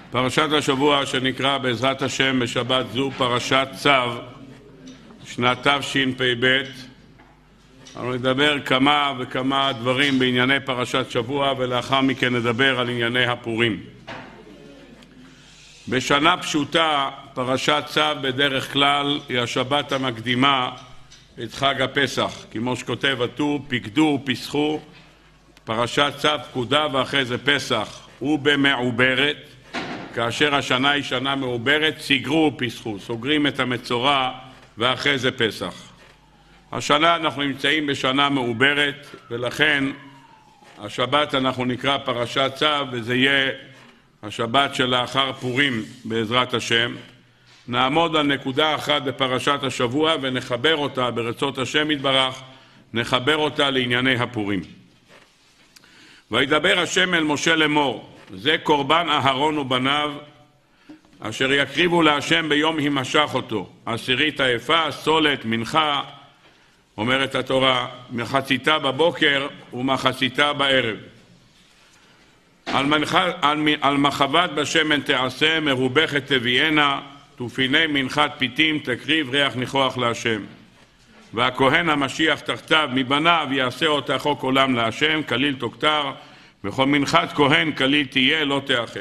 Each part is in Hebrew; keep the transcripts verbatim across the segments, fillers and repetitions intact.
פרשת השבוע שנקרא בעזרת השם בשבת זו פרשת צו, שנת תשפ"ב. אנחנו נדבר כמה וכמה דברים בענייני פרשת שבוע, ולאחר מכן נדבר על ענייני הפורים. בשנה פשוטה פרשת צו בדרך כלל היא השבת המקדימה את חג הפסח, כמו שכותב הטור, פקדו ופסחו. פרשת צו פקודה ואחרי זה פסח ובמעוברת, כאשר השנה היא שנה מעוברת, סגרו ופסחו, סוגרים את המצורע ואחרי זה פסח. השנה אנחנו נמצאים בשנה מעוברת, ולכן השבת אנחנו נקרא פרשת צו, וזה יהיה השבת שלאחר פורים בעזרת השם. נעמוד על נקודה אחת בפרשת השבוע ונחבר אותה ברצות השם יתברך, נחבר אותה לענייני הפורים. וידבר השם אל משה לאמור, זה קורבן אהרון ובניו אשר יקריבו להשם ביום הימשך אותו, עשירית היפה, סולת, מנחה, אומרת התורה, מחציתה בבוקר ומחציתה בערב. על, מנחה, על, על מחבת בשמן תעשה, מרובכת תביאנה, תופיני מנחת פיתים תקריב ריח ניחוח להשם. והכהן המשיח תחתיו מבניו יעשה אותה חוק עולם להשם, כליל תוקטר, וכל מנחת כהן כליל תהיה, לא תאכל.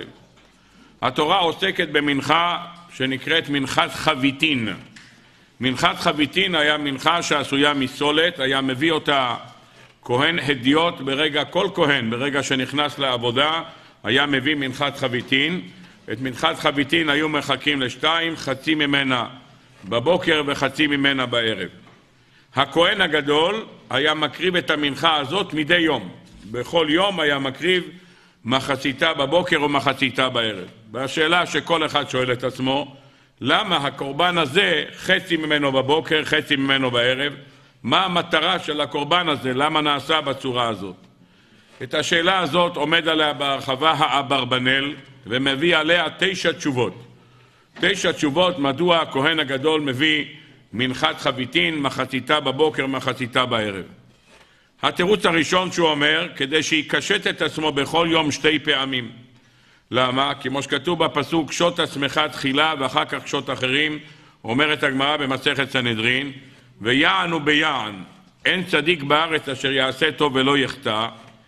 התורה עוסקת במנחה שנקראת מנחת חביתין. מנחת חביתין היה מנחה שעשויה מסולת, היה מביא אותה כהן הדיוט ברגע, כל כהן ברגע שנכנס לעבודה היה מביא מנחת חביתין. את מנחת חביתין היו מחכים לשתיים, חצי ממנה בבוקר וחצי ממנה בערב. הכהן הגדול היה מקריב את המנחה הזאת מדי יום. בכל יום היה מקריב מחציתה בבוקר ומחציתה בערב. והשאלה שכל אחד שואל את עצמו, למה הקורבן הזה חצי ממנו בבוקר, חצי ממנו בערב? מה המטרה של הקורבן הזה? למה נעשה בצורה הזאת? את השאלה הזאת עומד עליה בהרחבה האברבנאל ומביא עליה תשע תשובות. תשע תשובות מדוע הכהן הגדול מביא מנחת חביתין, מחציתה בבוקר, מחציתה בערב. התירוץ הראשון שהוא אומר, כדי שיקשט את עצמו בכל יום שתי פעמים. למה? כמו שכתוב בפסוק, שוט עצמך תחילה ואחר כך שוט אחרים, אומרת הגמרא במסכת סנהדרין, ויען וביען, אין צדיק בארץ אשר יעשה טוב ולא יחטא,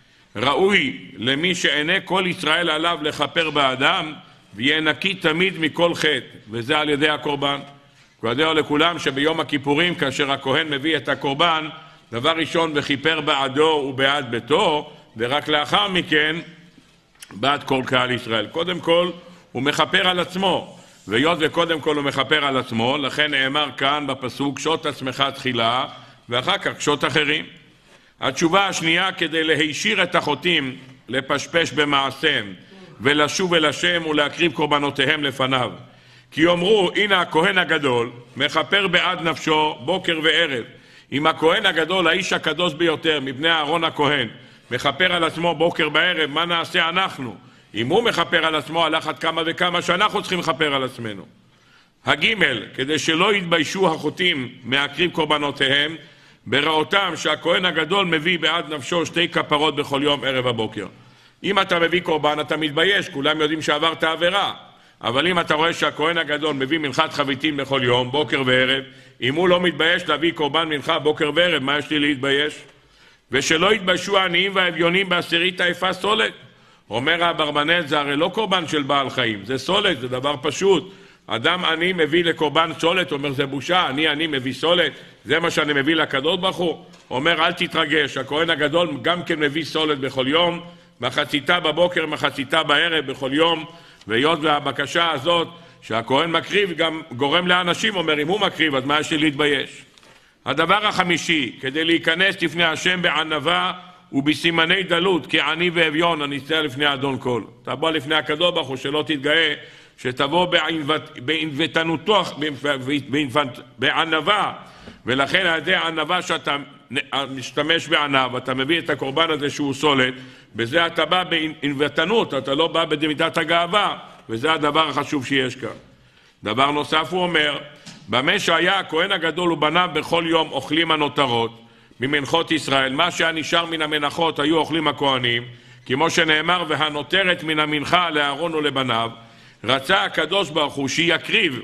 ראוי למי שעיני כל ישראל עליו לכפר באדם, ויהיה נקי תמיד מכל חטא, וזה על ידי הקורבן. כידוע לכולם שביום הכיפורים, כאשר הכהן מביא את הקורבן, דבר ראשון וכיפר בעדו ובעד ביתו, ורק לאחר מכן בעד כל קהל ישראל. קודם כל הוא מכפר על עצמו, והיות וקודם כל הוא מכפר על עצמו, לכן נאמר כאן בפסוק, שוט עצמך תחילה ואחר כך שוט אחרים. התשובה השנייה, כדי להישיר את החוטאים לפשפש במעשיהם ולשוב אל השם ולהקריב קורבנותיהם לפניו. כי יאמרו, הנה הכהן הגדול מכפר בעד נפשו בוקר וערב. אם הכהן הגדול, האיש הקדוש ביותר מבני אהרון הכהן, מכפר על עצמו בוקר בערב, מה נעשה אנחנו? אם הוא מכפר על עצמו, על אחת כמה וכמה שאנחנו צריכים לכפר על עצמנו. הגימל, כדי שלא יתביישו החוטאים מהקריב קורבנותיהם, בראותם שהכהן הגדול מביא בעד נפשו שתי כפרות בכל יום ערב הבוקר. אם אתה מביא קורבן אתה מתבייש, כולם יודעים שעברת עבירה. אבל אם אתה רואה שהכהן הגדול מביא מנחת חביתין בכל יום, בוקר וערב, אם הוא לא מתבייש להביא קורבן מנחה בוקר וערב, מה יש לי להתבייש? ושלא יתביישו העניים והאביונים בעשירית היפה סולת. אומר האברבנאל, זה הרי לא קורבן של בעל חיים, זה סולת, זה דבר פשוט. אדם עני מביא לקורבן סולת, אומר זה בושה, אני עני מביא סולת, זה מה שאני מביא לקדוש ברוך הוא. אומר אל תתרגש, הכהן הגדול גם כן מביא סולת בכל יום, מחציתה בבוקר, מחציתה בערב בכל יום, והיות והבקשה הזאת שהכהן מקריב גם גורם לאנשים, אומר אם הוא מקריב אז מה יש לי להתבייש? הדבר החמישי, כדי להיכנס לפני השם בענווה ובסימני דלות, כי עני ואביון הניצח לפני אדון כל. תבוא לפני הקדוש ברוך הוא שלא תתגאה, שתבוא בענוותנותו, בענווה, ולכן על ידי הענווה שאתה משתמש בענב, אתה מביא את הקורבן הזה שהוא סולת, בזה אתה בא בענוותנות, אתה לא בא במידת הגאווה, וזה הדבר החשוב שיש כאן. דבר נוסף הוא אומר, במה שהיה הכהן הגדול ובניו בכל יום אוכלים הנותרות ממנחות ישראל, מה שהיה נשאר מן המנחות היו אוכלים הכהנים, כמו שנאמר והנותרת מן המנחה לאהרון ולבניו, רצה הקדוש ברוך הוא שיקריב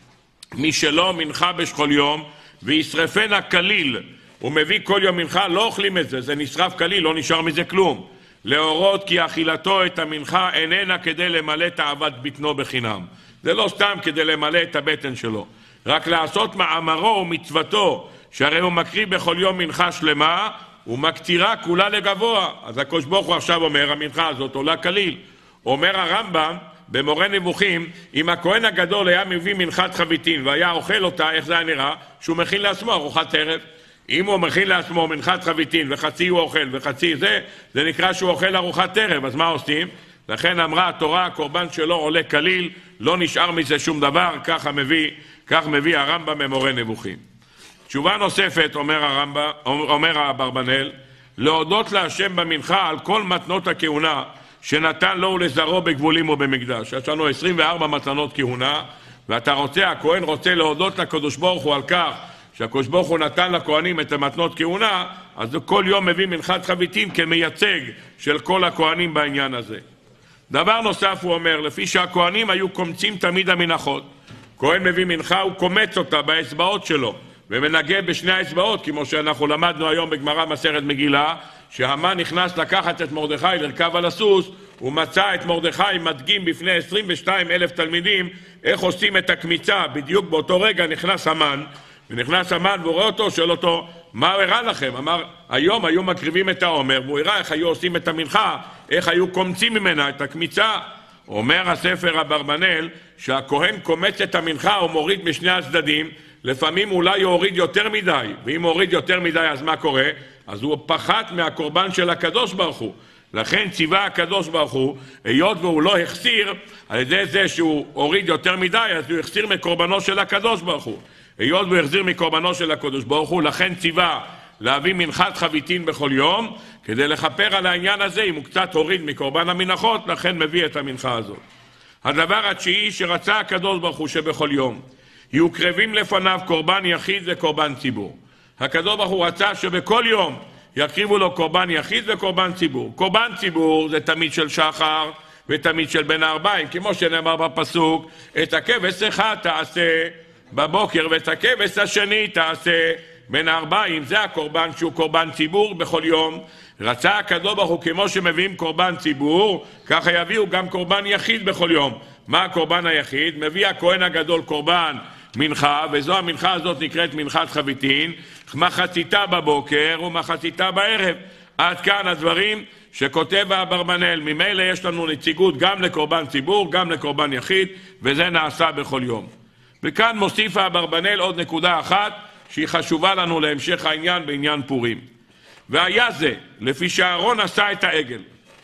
משלו מנחה בשכל יום וישרפנה כליל. הוא מביא כל יום מנחה, לא אוכלים את זה, זה נשרף כליל, לא נשאר מזה כלום. להורות כי אכילתו את המנחה איננה כדי למלא תאוות בטנו בחינם. זה לא סתם כדי למלא את הבטן שלו, רק לעשות מאמרו ומצוותו, שהרי הוא מקריב בכל יום מנחה שלמה ומקטירה כולה לגבוה. אז הקדוש ברוך הוא עכשיו אומר, המנחה הזאת עולה כליל. אומר הרמב"ם במורה נבוכים, אם הכהן הגדול היה מביא מנחת חביתין והיה אוכל אותה, איך זה היה נראה? שהוא מכין לעצמו ארוחת ערב. אם הוא מכין לעצמו מנחת חביתין וחצי הוא אוכל וחצי זה, זה נקרא שהוא אוכל ארוחת ערב. אז מה עושים? לכן אמרה התורה, הקורבן שלו עולה כליל, לא נשאר מזה שום דבר. ככה מביא, כך מביא הרמב"ם במורה נבוכים. תשובה נוספת, אומר הרמב"ם, אומר אברבנאל, להודות להשם במנחה על כל מתנות הכהונה שנתן לו ולזרעו בגבולים ובמקדש. יש לנו עשרים וארבע מתנות כהונה, ואתה רוצה, הכהן רוצה להודות לקדוש ברוך הוא על כך שהקדוש ברוך הוא נתן לכהנים את המתנות כהונה, אז כל יום מביא מנחת חביתין כמייצג של כל הכהנים בעניין הזה. דבר נוסף הוא אומר, לפי שהכהנים היו קומצים תמיד המנחות, כהן מביא מנחה, הוא קומץ אותה באצבעות שלו ומנגע בשני האצבעות, כמו שאנחנו למדנו היום בגמרא מסכת מגילה, שהמן נכנס לקחת את מרדכי לרכב על הסוס, הוא מצא את מרדכי מדגים בפני עשרים ושניים אלף תלמידים איך עושים את הקמיצה. בדיוק באותו רגע נכנס המן, ונכנס המן והוא רואה אותו, שואל אותו, מה הוא הראה לכם? אמר, היום היו מקריבים את העומר, והוא הראה איך היו עושים את המנחה, איך היו קומצים ממנה את הקמיצה. אומר הספר אברבנאל שהכהן קומץ את המנחה ומוריד משני הצדדים, לפעמים אולי יוריד יותר מדי, ואם הוריד יותר מדי אז מה קורה? אז הוא פחת מהקורבן של הקדוש ברוך הוא. לכן ציווה הקדוש ברוך הוא, היות והוא לא החסיר, על ידי זה שהוא הוריד יותר מדי, אז הוא החסיר מקורבנו של הקדוש ברוך הוא. היות והוא החזיר מקורבנו של הקדוש ברוך הוא, לכן ציווה להביא מנחת חביתין בכל יום, כדי לכפר על העניין הזה, אם הוא קצת הוריד מקורבן המנחות, לכן מביא את המנחה הזאת. הדבר התשיעי שרצה הקדוש ברוך הוא שבכל יום, יהיו קרבים לפניו קורבן יחיד וקורבן ציבור. הקדוש ברוך הוא רצה שבכל יום יקריבו לו קורבן יחיד וקורבן ציבור. קורבן ציבור זה תמיד של שחר ותמיד של בין הארבעים, כמו שנאמר בפסוק, את הכבש אחד תעשה בבוקר ואת הכבש השני תעשה בין הארבעים. זה הקורבן שהוא קורבן ציבור בכל יום. רצה הקדוש ברוך הוא כמו שמביאים קורבן ציבור, ככה יביאו גם קורבן יחיד בכל יום. מה הקורבן היחיד? מביא הכהן הגדול קורבן מנחה, וזו המנחה הזאת נקראת מנחת חביתין, מחציתה בבוקר ומחציתה בערב. עד כאן הדברים שכותב אברבנאל. ממילא יש לנו נציגות גם לקורבן ציבור, גם לקורבן יחיד, וזה נעשה בכל יום. וכאן מוסיף אברבנאל עוד נקודה אחת שהיא חשובה לנו להמשך העניין בעניין פורים. והיה זה, לפי שהארון עשה את העגל.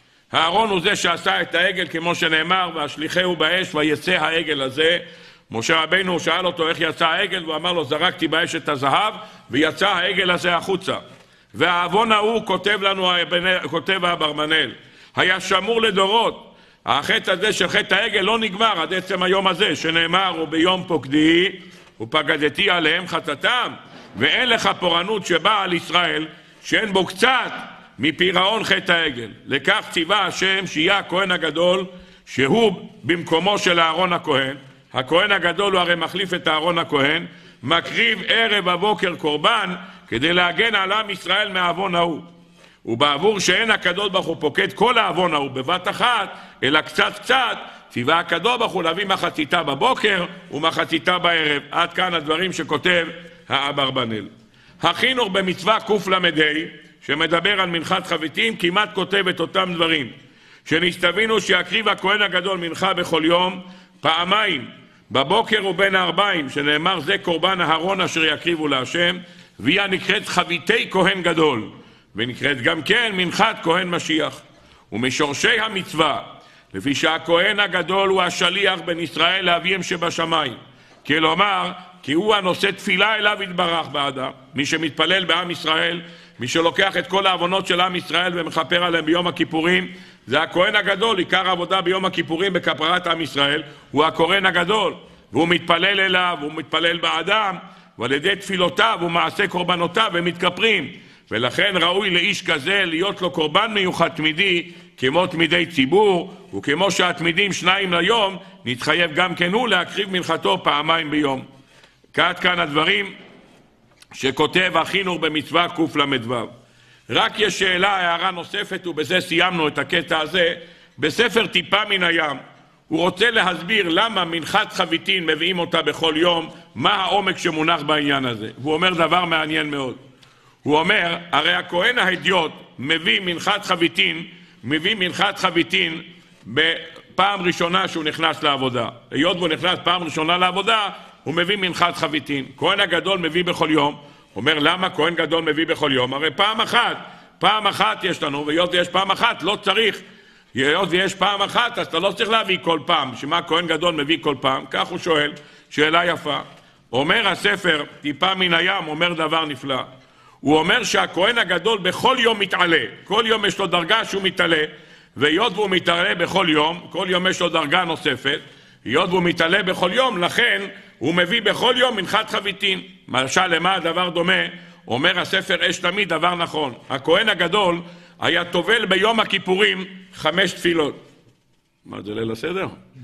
הארון הוא זה שעשה את העגל, כמו שנאמר, והשליחהו באש ויצא העגל הזה. משה רבינו שאל אותו איך יצא העגל, והוא אמר לו, זרקתי באש את הזהב ויצא העגל הזה החוצה. והאבון ההוא כותב לנו, כותב אברבנאל, היה שמור לדורות. החטא הזה של חטא העגל לא נגמר עד עצם היום הזה, שנאמר, וביום פוקדי ופקדתי עליהם חטאתם, ואין לך פורענות שבאה על ישראל שאין בו קצת מפירעון חטא העגל. לכך ציווה השם שיהיה הכהן הגדול, שהוא במקומו של אהרון הכהן. הכהן הגדול הוא הרי מחליף את אהרון הכהן, מקריב ערב הבוקר קורבן כדי להגן על עם ישראל מהאבון ההוא. ובעבור שאין הקדוש ברוך הוא פוקד כל האבון ההוא בבת אחת, אלא קצת קצת, ציווה הקדוש ברוך הוא להביא מחציתה בבוקר ומחציתה בערב. עד כאן הדברים שכותב האברבנאל. החינוך במצווה קל"ה שמדבר על מנחת חביתין כמעט כותב את אותם דברים, שנסתווינו שיקריב הכהן הגדול מנחה בכל יום פעמיים, בבוקר ובין הארבעים, שנאמר זה קורבן אהרון אשר יקריבו להשם, והיא נקראת חביתי כהן גדול, ונקראת גם כן מנחת כהן משיח. ומשורשי המצווה, לפי שהכהן הגדול הוא השליח בין ישראל לאביהם שבשמיים, כלומר כי הוא הנושא תפילה אליו יתברך באדם. מי שמתפלל בעם ישראל, מי שלוקח את כל העוונות של עם ישראל ומכפר עליהם ביום הכיפורים, זה הכהן הגדול. עיקר העבודה ביום הכיפורים בכפרת עם ישראל הוא הכהן הגדול, והוא מתפלל אליו, הוא מתפלל באדם, ועל ידי תפילותיו ומעשה קורבנותיו הם מתכפרים. ולכן ראוי לאיש כזה להיות לו קורבן מיוחד תמידי, כמו תמידי ציבור, וכמו שהתמידים שניים ליום, נתחייב גם כן הוא להקריב מנחתו פעמיים ביום. כעת כאן הדברים שכותב החינוך במצווה קל"ו. רק יש שאלה, הערה נוספת, ובזה סיימנו את הקטע הזה. בספר טיפה מן הים, הוא רוצה להסביר למה מנחת חביתין מביאים אותה בכל יום, מה העומק שמונח בעניין הזה. והוא אומר דבר מעניין מאוד. הוא אומר, הרי הכהן ההדיוט מביא מנחת חביתין, מביא מנחת חביתין בפעם ראשונה שהוא נכנס לעבודה. היות והוא נכנס פעם ראשונה לעבודה, הוא מביא מנחת חביתין. כהן הגדול מביא בכל יום. אומר, למה כהן גדול מביא בכל יום? הרי פעם אחת, פעם אחת יש לנו, והיות ויש פעם אחת, לא צריך. היות ויש פעם אחת, אז אתה לא צריך להביא כל פעם. שמה כהן גדול מביא כל פעם? כך הוא שואל, שאלה יפה. אומר הספר, טיפה מן הים, אומר דבר נפלא. הוא אומר שהכהן הגדול בכל יום מתעלה. כל יום יש לו דרגה שהוא מתעלה, והיות והוא מתעלה בכל יום, כל יום יש לו דרגה נוספת, היות והוא מתעלה בכל יום, לכן הוא מביא בכל יום מנחת חביתין. למשל, למה הדבר דומה? אומר הספר אש תמיד דבר נכון. הכהן הגדול היה טובל ביום הכיפורים חמש תפילות. מה זה ליל הסדר?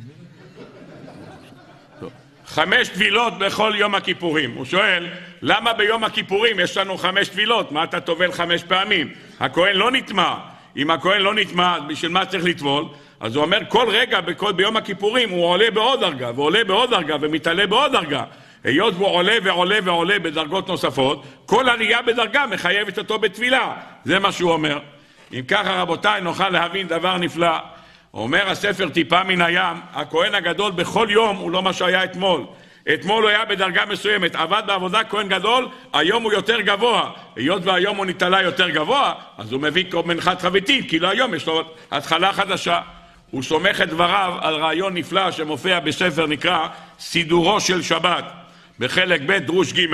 חמש תפילות בכל יום הכיפורים. הוא שואל, למה ביום הכיפורים יש לנו חמש תפילות? מה אתה טובל חמש פעמים? הכהן לא נטמע. אם הכהן לא נטמע, בשביל מה צריך לטבול? אז הוא אומר, כל רגע, בכל, ביום הכיפורים, הוא עולה בעוד דרגה, ועולה בעוד דרגה, ומתעלה בעוד דרגה. היות והוא עולה ועולה ועולה בדרגות נוספות, כל עלייה בדרגה מחייבת אותו בתפילה. זה מה שהוא אומר. אם ככה, רבותיי, נוכל להבין דבר נפלא. אומר הספר טיפה מן הים, הכהן הגדול בכל יום הוא לא מה שהיה אתמול. אתמול הוא היה בדרגה מסוימת, עבד בעבודה כהן גדול, היום הוא יותר גבוה. היות והיום הוא נתעלה יותר גבוה, אז הוא מביא מנחת חביתין, כי לא היום יש לו התחלה חדשה. הוא סומך את דבריו על רעיון נפלא שמופיע בספר נקרא סידורו של שבת, בחלק ב' דרוש ג'.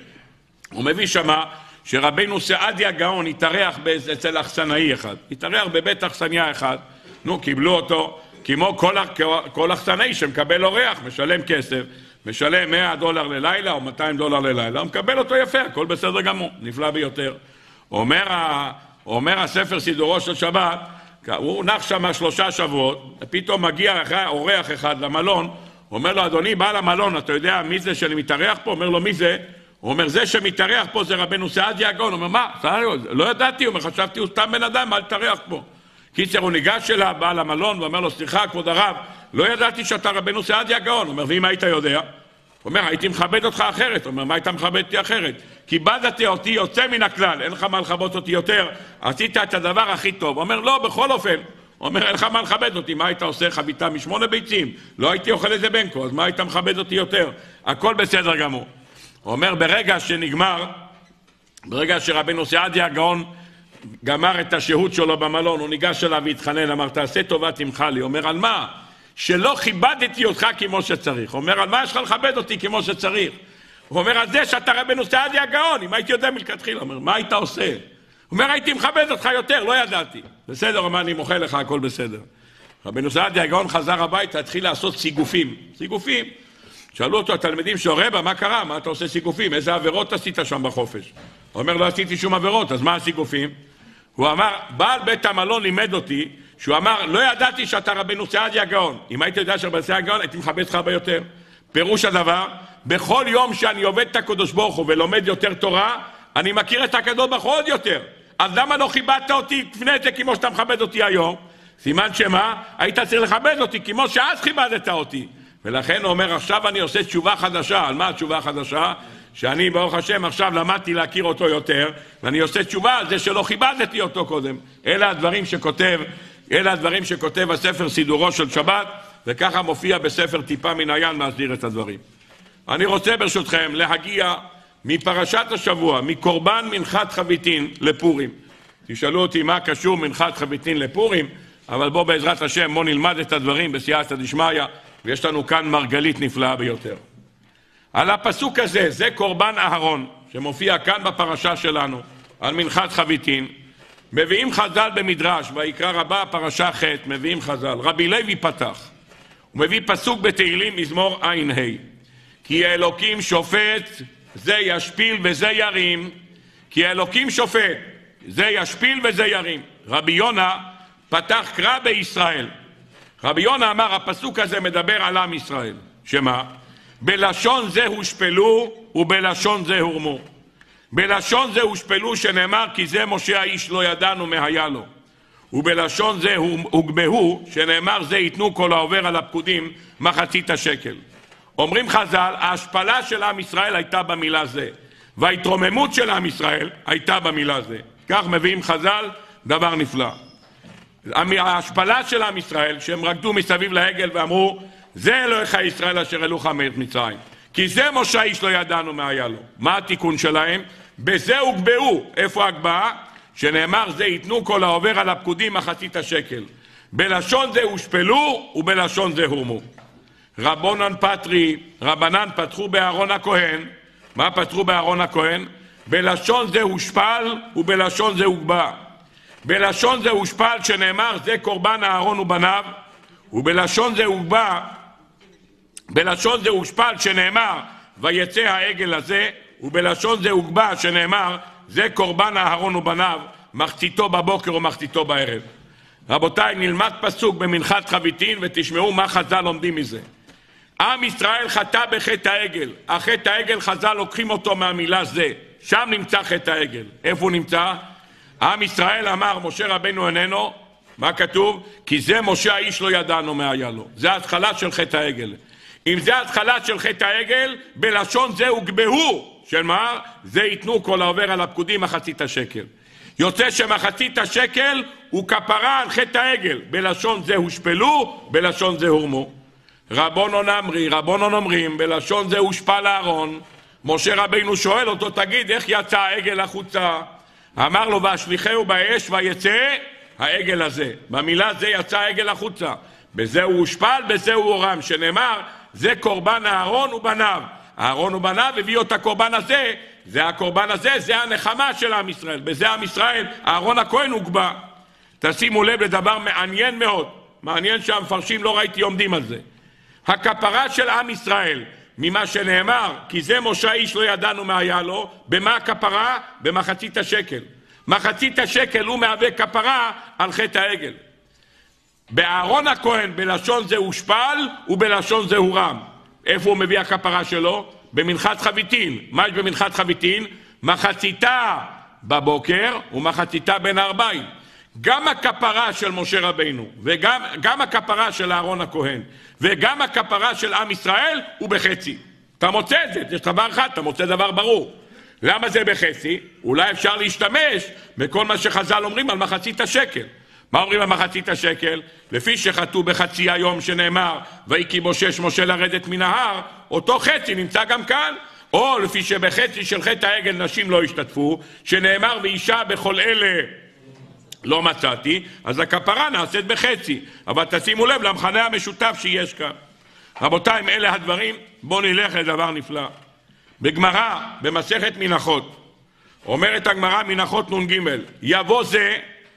הוא מביא שמה שרבנו סעדיה גאון התארח אצל אכסנאי אחד, התארח בבית אכסניה אחד, נו, קיבלו אותו, כמו כל, כל אכסנאי שמקבל אורח, משלם כסף, משלם מאה דולר ללילה או מאתיים דולר ללילה, הוא מקבל אותו יפה, הכל בסדר גמור, נפלא ביותר. אומר, אומר הספר סידורו של שבת, הוא נח שם שלושה שבועות, ופתאום מגיע אורח אחד למלון, אומר לו, אדוני, בעל המלון, אתה יודע מי זה שאני מתארח פה? אומר לו, מי זה? הוא אומר, זה שמתארח פה זה רבנו סעדיה גאון. הוא אומר, מה? לא ידעתי, הוא אומר, חשבתי, הוא סתם בן אדם, אל תארח פה. קיצר, הוא ניגש אליו, בעל המלון, ואומר לו, סליחה, כבוד הרב, לא ידעתי שאתה רבנו סעדיה גאון. הוא אומר, ואם היית יודע? הוא אומר, הייתי מכבד אותך אחרת. הוא אומר, מה היית מכבד אותי אחרת? כיבדת אותי יוצא מן הכלל, אין לך מה לכבד אותי יותר, עשית את הדבר הכי טוב. הוא אומר, לא, בכל אופן. הוא אומר, אין לך מה לכבד אותי, מה היית עושה חביתה משמונה ביצים? לא הייתי אוכל איזה בנקו, אז מה היית מכבד אותי יותר? הכל בסדר גמור. הוא אומר, ברגע שנגמר, ברגע שרבנו סעדיה הגאון גמר את השהות שלו במלון, הוא ניגש אליו והתחנן, אמר, תעשה טובה תמחה לי. הוא אומר, על מה? שלא כיבדתי אותך כמו שצריך. הוא אומר, על מה יש לך לכבד אותי כמו שצריך? הוא אומר, על זה שאתה רבנו סעדיה הגאון, אם הייתי יודע מלכתחילה. הוא אומר, מה היית עושה? הוא אומר, הייתי מכבד אותך יותר, לא ידעתי. בסדר, הוא אומר, אני מוחה לך, הכל בסדר. רבנו סעדיה הגאון חזר הביתה, התחיל לעשות סיגופים. סיגופים. שאלו אותו התלמידים שלו, רבא, מה קרה? מה אתה עושה סיגופים? איזה עבירות עשית שם בחופש? הוא אומר, לא עשיתי שום עבירות, אז מה הסיגופים? הוא אמר, בעל בית המלון לימד אותי, שהוא אמר, לא ידעתי שאתה רבנו סעדיה גאון. אם הייתי יודע שרבנו סעדיה גאון, הייתי מכבד אותך ביותר. פירוש הדבר, בכל יום שאני עובד את הקדוש ברוך הוא ולומד יותר תורה, אני מכיר את הקדוש ברוך הוא עוד יותר. אז למה לא כיבדת אותי לפני זה כמו שאתה מכבד אותי היום? סימן שמה? היית צריך לכבד אותי כמו שאז כיבדת אותי. ולכן הוא אומר, עכשיו אני עושה תשובה חדשה. על מה התשובה החדשה? שאני ברוך השם עכשיו למדתי להכיר אותו יותר, ואני עושה תשובה על זה שלא כיבדתי אותו קודם. אלה הדברים שכותב, אלה הדברים שכותב הספר סידורו של שבת, וככה מופיע בספר טיפה מן הים להסדיר את הדברים. אני רוצה ברשותכם להגיע מפרשת השבוע, מקורבן מנחת חביתין לפורים. תשאלו אותי מה קשור מנחת חביתין לפורים, אבל בוא בעזרת השם בוא נלמד את הדברים בסייעתא דשמיא, ויש לנו כאן מרגלית נפלאה ביותר. על הפסוק הזה, זה קורבן אהרון, שמופיע כאן בפרשה שלנו, על מנחת חביתין, מביאים חז"ל במדרש, ויקרא רבה פרשה ח', מביאים חז"ל, רבי לוי פתח, הוא מביא פסוק בתהילים מזמור עין ה', כי אלוקים שופט, זה ישפיל וזה ירים, כי אלוקים שופט, זה ישפיל וזה ירים. רבי יונה, פתח קרא בישראל. רבי יונה אמר, הפסוק הזה מדבר על עם ישראל. שמה? בלשון זה הושפלו ובלשון זה הורמו. בלשון זה הושפלו שנאמר כי זה משה האיש לא ידענו מהיה לו. ובלשון זה הוגבהו שנאמר זה ייתנו כל העובר על הפקודים מחצית השקל. אומרים חז"ל, ההשפלה של עם ישראל הייתה במילה זה, וההתרוממות של עם ישראל הייתה במילה זה. כך מביאים חז"ל דבר נפלא. ההשפלה של עם ישראל, שהם רקדו מסביב לעגל ואמרו, זה אלוהיך ישראל אשר העלוך מארץ מצרים. כי זה משה איש לא ידענו מה היה לו. מה התיקון שלהם? בזה הוגבהו. איפה ההגבהה? שנאמר זה ייתנו כל העובר על הפקודים מחצית השקל. בלשון זה הושפלו ובלשון זה הורמו. רבונן פטרי, רבנן פתחו באהרון הכהן. מה פתחו באהרון הכהן? בלשון זה הושפל ובלשון זה הוגבע. בלשון זה הושפל שנאמר זה קורבן אהרון ובניו, ובלשון זה הוגבע, בלשון זה הושפל שנאמר ויצא העגל הזה, ובלשון זה הוגבע שנאמר זה קורבן אהרון ובניו, מחציתו בבוקר ומחציתו בערב. רבותיי, נלמד פסוק במנחת חביתין ותשמעו מה חז"ל לומדים מזה. עם ישראל חטא בחטא העגל. החטא העגל חז"ל לוקחים אותו מהמילה זה. שם נמצא חטא העגל. איפה הוא נמצא? עם ישראל אמר, משה רבנו איננו, מה כתוב? כי זה משה האיש לא ידענו מה היה לו. זה ההתחלה של חטא העגל. אם זה ההתחלה של חטא העגל, בלשון זה הוגבהו, שנאמר, זה ייתנו כל העובר על הפקודים מחצית השקל. יוצא שמחצית השקל הוא כפרה על חטא העגל. בלשון זה הושפלו, בלשון זה הורמו. רבונון אמרי, רבונון אומרים, בלשון זה הושפל אהרון. משה רבינו שואל אותו, תגיד, איך יצא העגל החוצה? אמר לו, והשליחהו באש ויצא העגל הזה. במילה זה יצא העגל החוצה. בזה הוא הושפל, בזה הוא הורם, שנאמר, זה קורבן אהרון ובניו. אהרון ובניו הביאו את הקורבן הזה, זה הקורבן הזה, זה הנחמה של עם ישראל. בזה עם ישראל, אהרון הכהן הוגבע. תשימו לב לדבר מעניין מאוד. מעניין שהמפרשים לא ראיתי עומדים על זה. הכפרה של עם ישראל, ממה שנאמר, כי זה משה איש לא ידענו מה היה לו, במה הכפרה? במחצית השקל. מחצית השקל הוא מהווה כפרה על חטא העגל. באהרון הכהן בלשון זה הושפל ובלשון זה הורם. איפה הוא מביא הכפרה שלו? במנחת חביתין. מה יש במנחת חביתין? מחציתה בבוקר ומחציתה בין הארבעים. גם הכפרה של משה רבינו וגם גם הכפרה של אהרון הכהן וגם הכפרה של עם ישראל הוא בחצי. אתה מוצא את זה, יש דבר אחד, אתה מוצא דבר ברור. למה זה בחצי? אולי אפשר להשתמש בכל מה שחז"ל אומרים על מחצית השקל. מה אומרים על מחצית השקל? לפי שחטאו בחצי היום שנאמר ויקי בושש משה לרדת מן ההר, אותו חצי נמצא גם כאן. או לפי שבחצי של חטא העגל נשים לא השתתפו, שנאמר ואישה בכל אלה לא מצאתי, אז הכפרה נעשית בחצי. אבל תשימו לב למחנה המשותף שיש כאן. רבותיי, אם אלה הדברים, בואו נלך לדבר נפלא. בגמרא, במסכת מנחות, אומרת הגמרא מנחות נ"ג, יבוא זה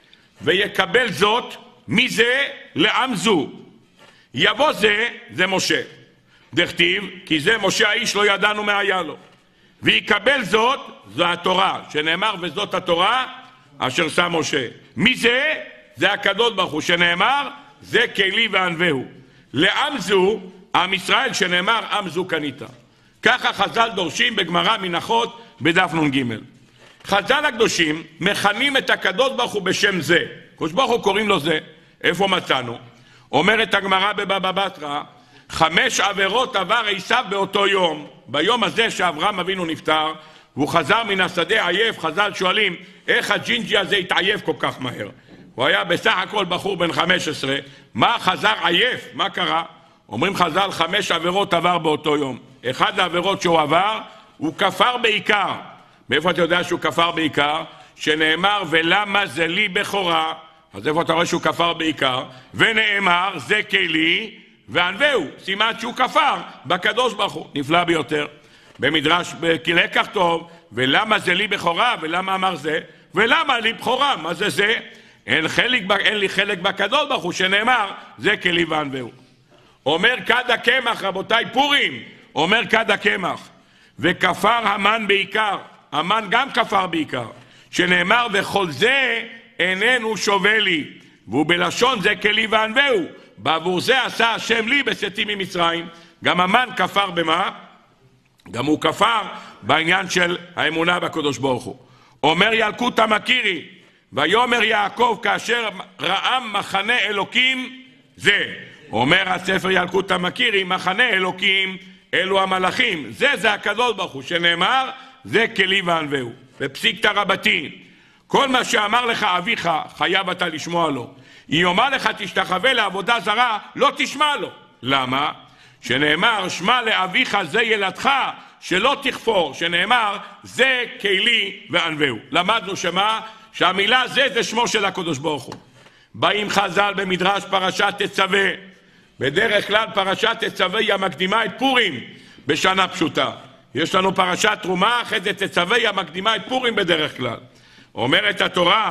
ויקבל זאת מזה לעם זו. יבוא זה, זה משה. דכתיב, כי זה משה האיש לא ידענו מה היה לו. ויקבל זאת, זו התורה, שנאמר וזאת התורה אשר שם משה. מי זה? זה הקדוש ברוך הוא, שנאמר זה כלי וענווהו. לעם זו, עם ישראל שנאמר עם זו קנית. ככה חז"ל דורשים בגמרא מנחות בדף נ"ג. חז"ל הקדושים מכנים את הקדוש ברוך הוא בשם זה. הקדוש ברוך הוא קוראים לו זה. איפה מצאנו? אומרת הגמרא בבבא בתרא, חמש עבירות עבר עשיו באותו יום. ביום הזה שאברהם אבינו נפטר והוא חזר מן השדה עייף, חז"ל שואלים איך הג'ינג'י הזה התעייף כל כך מהר. הוא היה בסך הכל בחור בן חמש עשרה, מה חזר עייף? מה קרה? אומרים חז"ל חמש עבירות עבר באותו יום. אחד העבירות שהוא עבר הוא כפר בעיקר. מאיפה אתה יודע שהוא כפר בעיקר? שנאמר ולמה זה לי בכורה. אז איפה אתה רואה שהוא כפר בעיקר? ונאמר זה כלי וענווהו, סימן שהוא כפר בקדוש ברוך הוא. נפלא ביותר. במדרש בלקח טוב, ולמה זה לי בכורה, ולמה אמר זה, ולמה לי בכורה, מה זה זה? אין, חלק, אין לי חלק בקדוש ברוך הוא, שנאמר זה כלי וענווהו. אומר כד הקמח, רבותיי, פורים, אומר כד הקמח, וכפר המן בעיקר, המן גם כפר בעיקר, שנאמר וכל זה איננו שווה לי, והוא בלשון זה כלי וענווהו. בעבור זה עשה השם לי בצאתי ממצרים. גם המן כפר במה? גם הוא כפר בעניין של האמונה בקדוש ברוך הוא. אומר ילקוט המכירי, ויאמר יעקב כאשר ראה מחנה אלוקים זה. אומר הספר ילקוט המכירי, מחנה אלוקים אלו המלאכים. זה זה הקדוש ברוך הוא, שנאמר זה כלי וענווהו. בפסיקתא רבתי, כל מה שאמר לך אביך חייב אתה לשמוע לו. אם יאמר לך תשתחווה לעבודה זרה, לא תשמע לו. למה? שנאמר שמע לאביך זה ילדך, שלא תכפור, שנאמר זה כלי וענווהו. למדנו שמה? שהמילה זה זה שמו של הקדוש ברוך הוא. באים חז"ל במדרש פרשת תצווה. בדרך כלל פרשת תצווה היא המקדימה את פורים בשנה פשוטה. יש לנו פרשת תרומה, אחרי זה תצווה היא המקדימה את פורים בדרך כלל. אומרת התורה,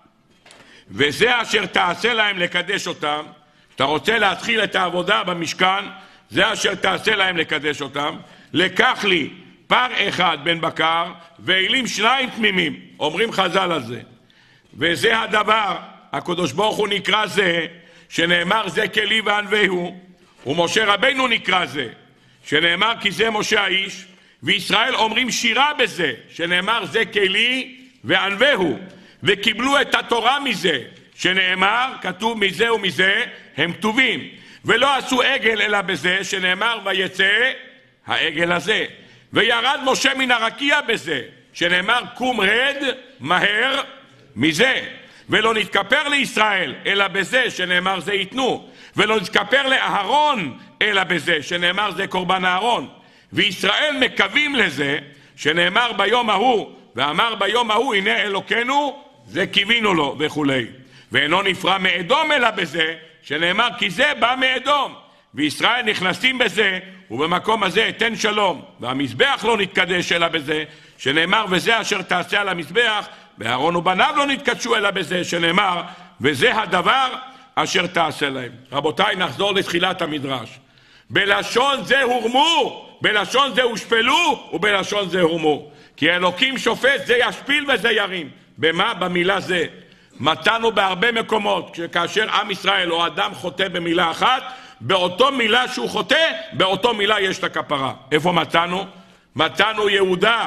וזה אשר תעשה להם לקדש אותם. אתה רוצה להתחיל את העבודה במשכן, זה אשר תעשה להם לקדש אותם. לקח לי פר אחד בן בקר ואילים שניים תמימים. אומרים חז"ל על זה. וזה הדבר, הקדוש ברוך הוא נקרא זה, שנאמר זה כלי וענווהו, ומשה רבנו נקרא זה, שנאמר כי זה משה האיש, וישראל אומרים שירה בזה, שנאמר זה כלי וענווהו, וקיבלו את התורה מזה, שנאמר, כתוב מזה ומזה, הם כתובים, ולא עשו עגל אלא בזה, שנאמר ויצא העגל הזה, וירד משה מן הרקיע בזה, שנאמר קום רד מהר מזה, ולא נתכפר לישראל אלא בזה, שנאמר זה ייתנו, ולא נתכפר לאהרון אלא בזה, שנאמר זה קורבן אהרון, וישראל מקווים לזה, שנאמר ביום ההוא, ואמר ביום ההוא הנה אלוקינו, זה קיווינו לו וכו'. ואינו נפרע מאדום אלא בזה, שנאמר כי זה בא מאדום, וישראל נכנסים בזה, ובמקום הזה אתן שלום, והמזבח לא נתקדש אלא בזה, שנאמר וזה אשר תעשה על המזבח, ואהרון ובניו לא נתקדשו אלא בזה, שנאמר וזה הדבר אשר תעשה להם. רבותיי, נחזור לתחילת המדרש. בלשון זה הורמו, בלשון זה הושפלו, ובלשון זה הורמו. כי אלוקים שופט, זה ישפיל וזה ירים. במה? במילה זה. מתנו בהרבה מקומות, כאשר עם ישראל או אדם חוטא במילה אחת, באותו מילה שהוא חוטא, באותו מילה יש את הכפרה. איפה מתנו? מתנו יהודה.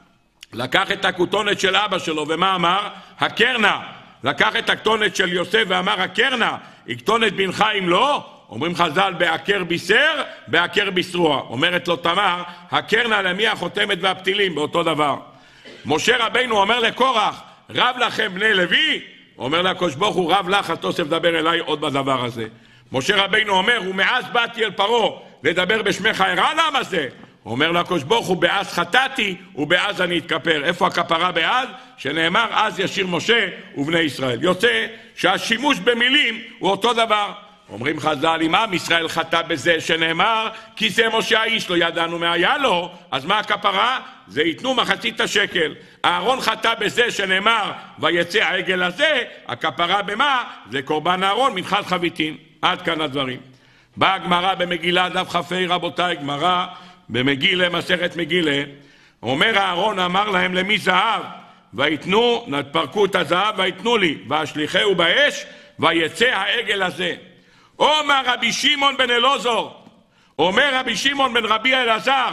לקח את הכתונת של אבא שלו, ומה אמר? הקרנה. לקח את הכתונת של יוסף ואמר, הקרנה, היא כתונת בנך אם לא? אומרים חז"ל, בעקר בישר, בעקר בשרוע. אומרת לו תמר, הקרנה למי החותמת והפתילים, באותו דבר. משה רבינו אומר לקורח, רב לכם בני לוי? אומר לקדוש ברוך הוא, רב לך, התוסף דבר אליי עוד בדבר הזה. משה רבינו אומר, ומאז באתי אל פרעה לדבר בשמך הרע, למה זה? אומר לקדוש ברוך הוא, באז חטאתי ובאז אני אתכפר. איפה הכפרה באז? שנאמר אז ישיר משה ובני ישראל. יוצא שהשימוש במילים הוא אותו דבר. אומרים חז"ל, אם עם ישראל חטא בזה שנאמר כי זה משה האיש, לא ידענו מה היה לו, אז מה הכפרה? זה ייתנו מחצית השקל. אהרון חטא בזה שנאמר ויצא העגל הזה, הכפרה במה? זה קורבן אהרון מנחת חביתין. עד כאן הדברים. באה הגמרא במגילה דף כ"ה, רבותיי, גמרא במגילה, מסכת מגילה. אומר אהרון אמר להם, למי זהב? ויתנו, נתפרקו את הזהב ויתנו לי, והשליחהו באש ויצא העגל הזה. אומר רבי שמעון בן אלעזר, אומר רבי שמעון בן רבי אלעזר,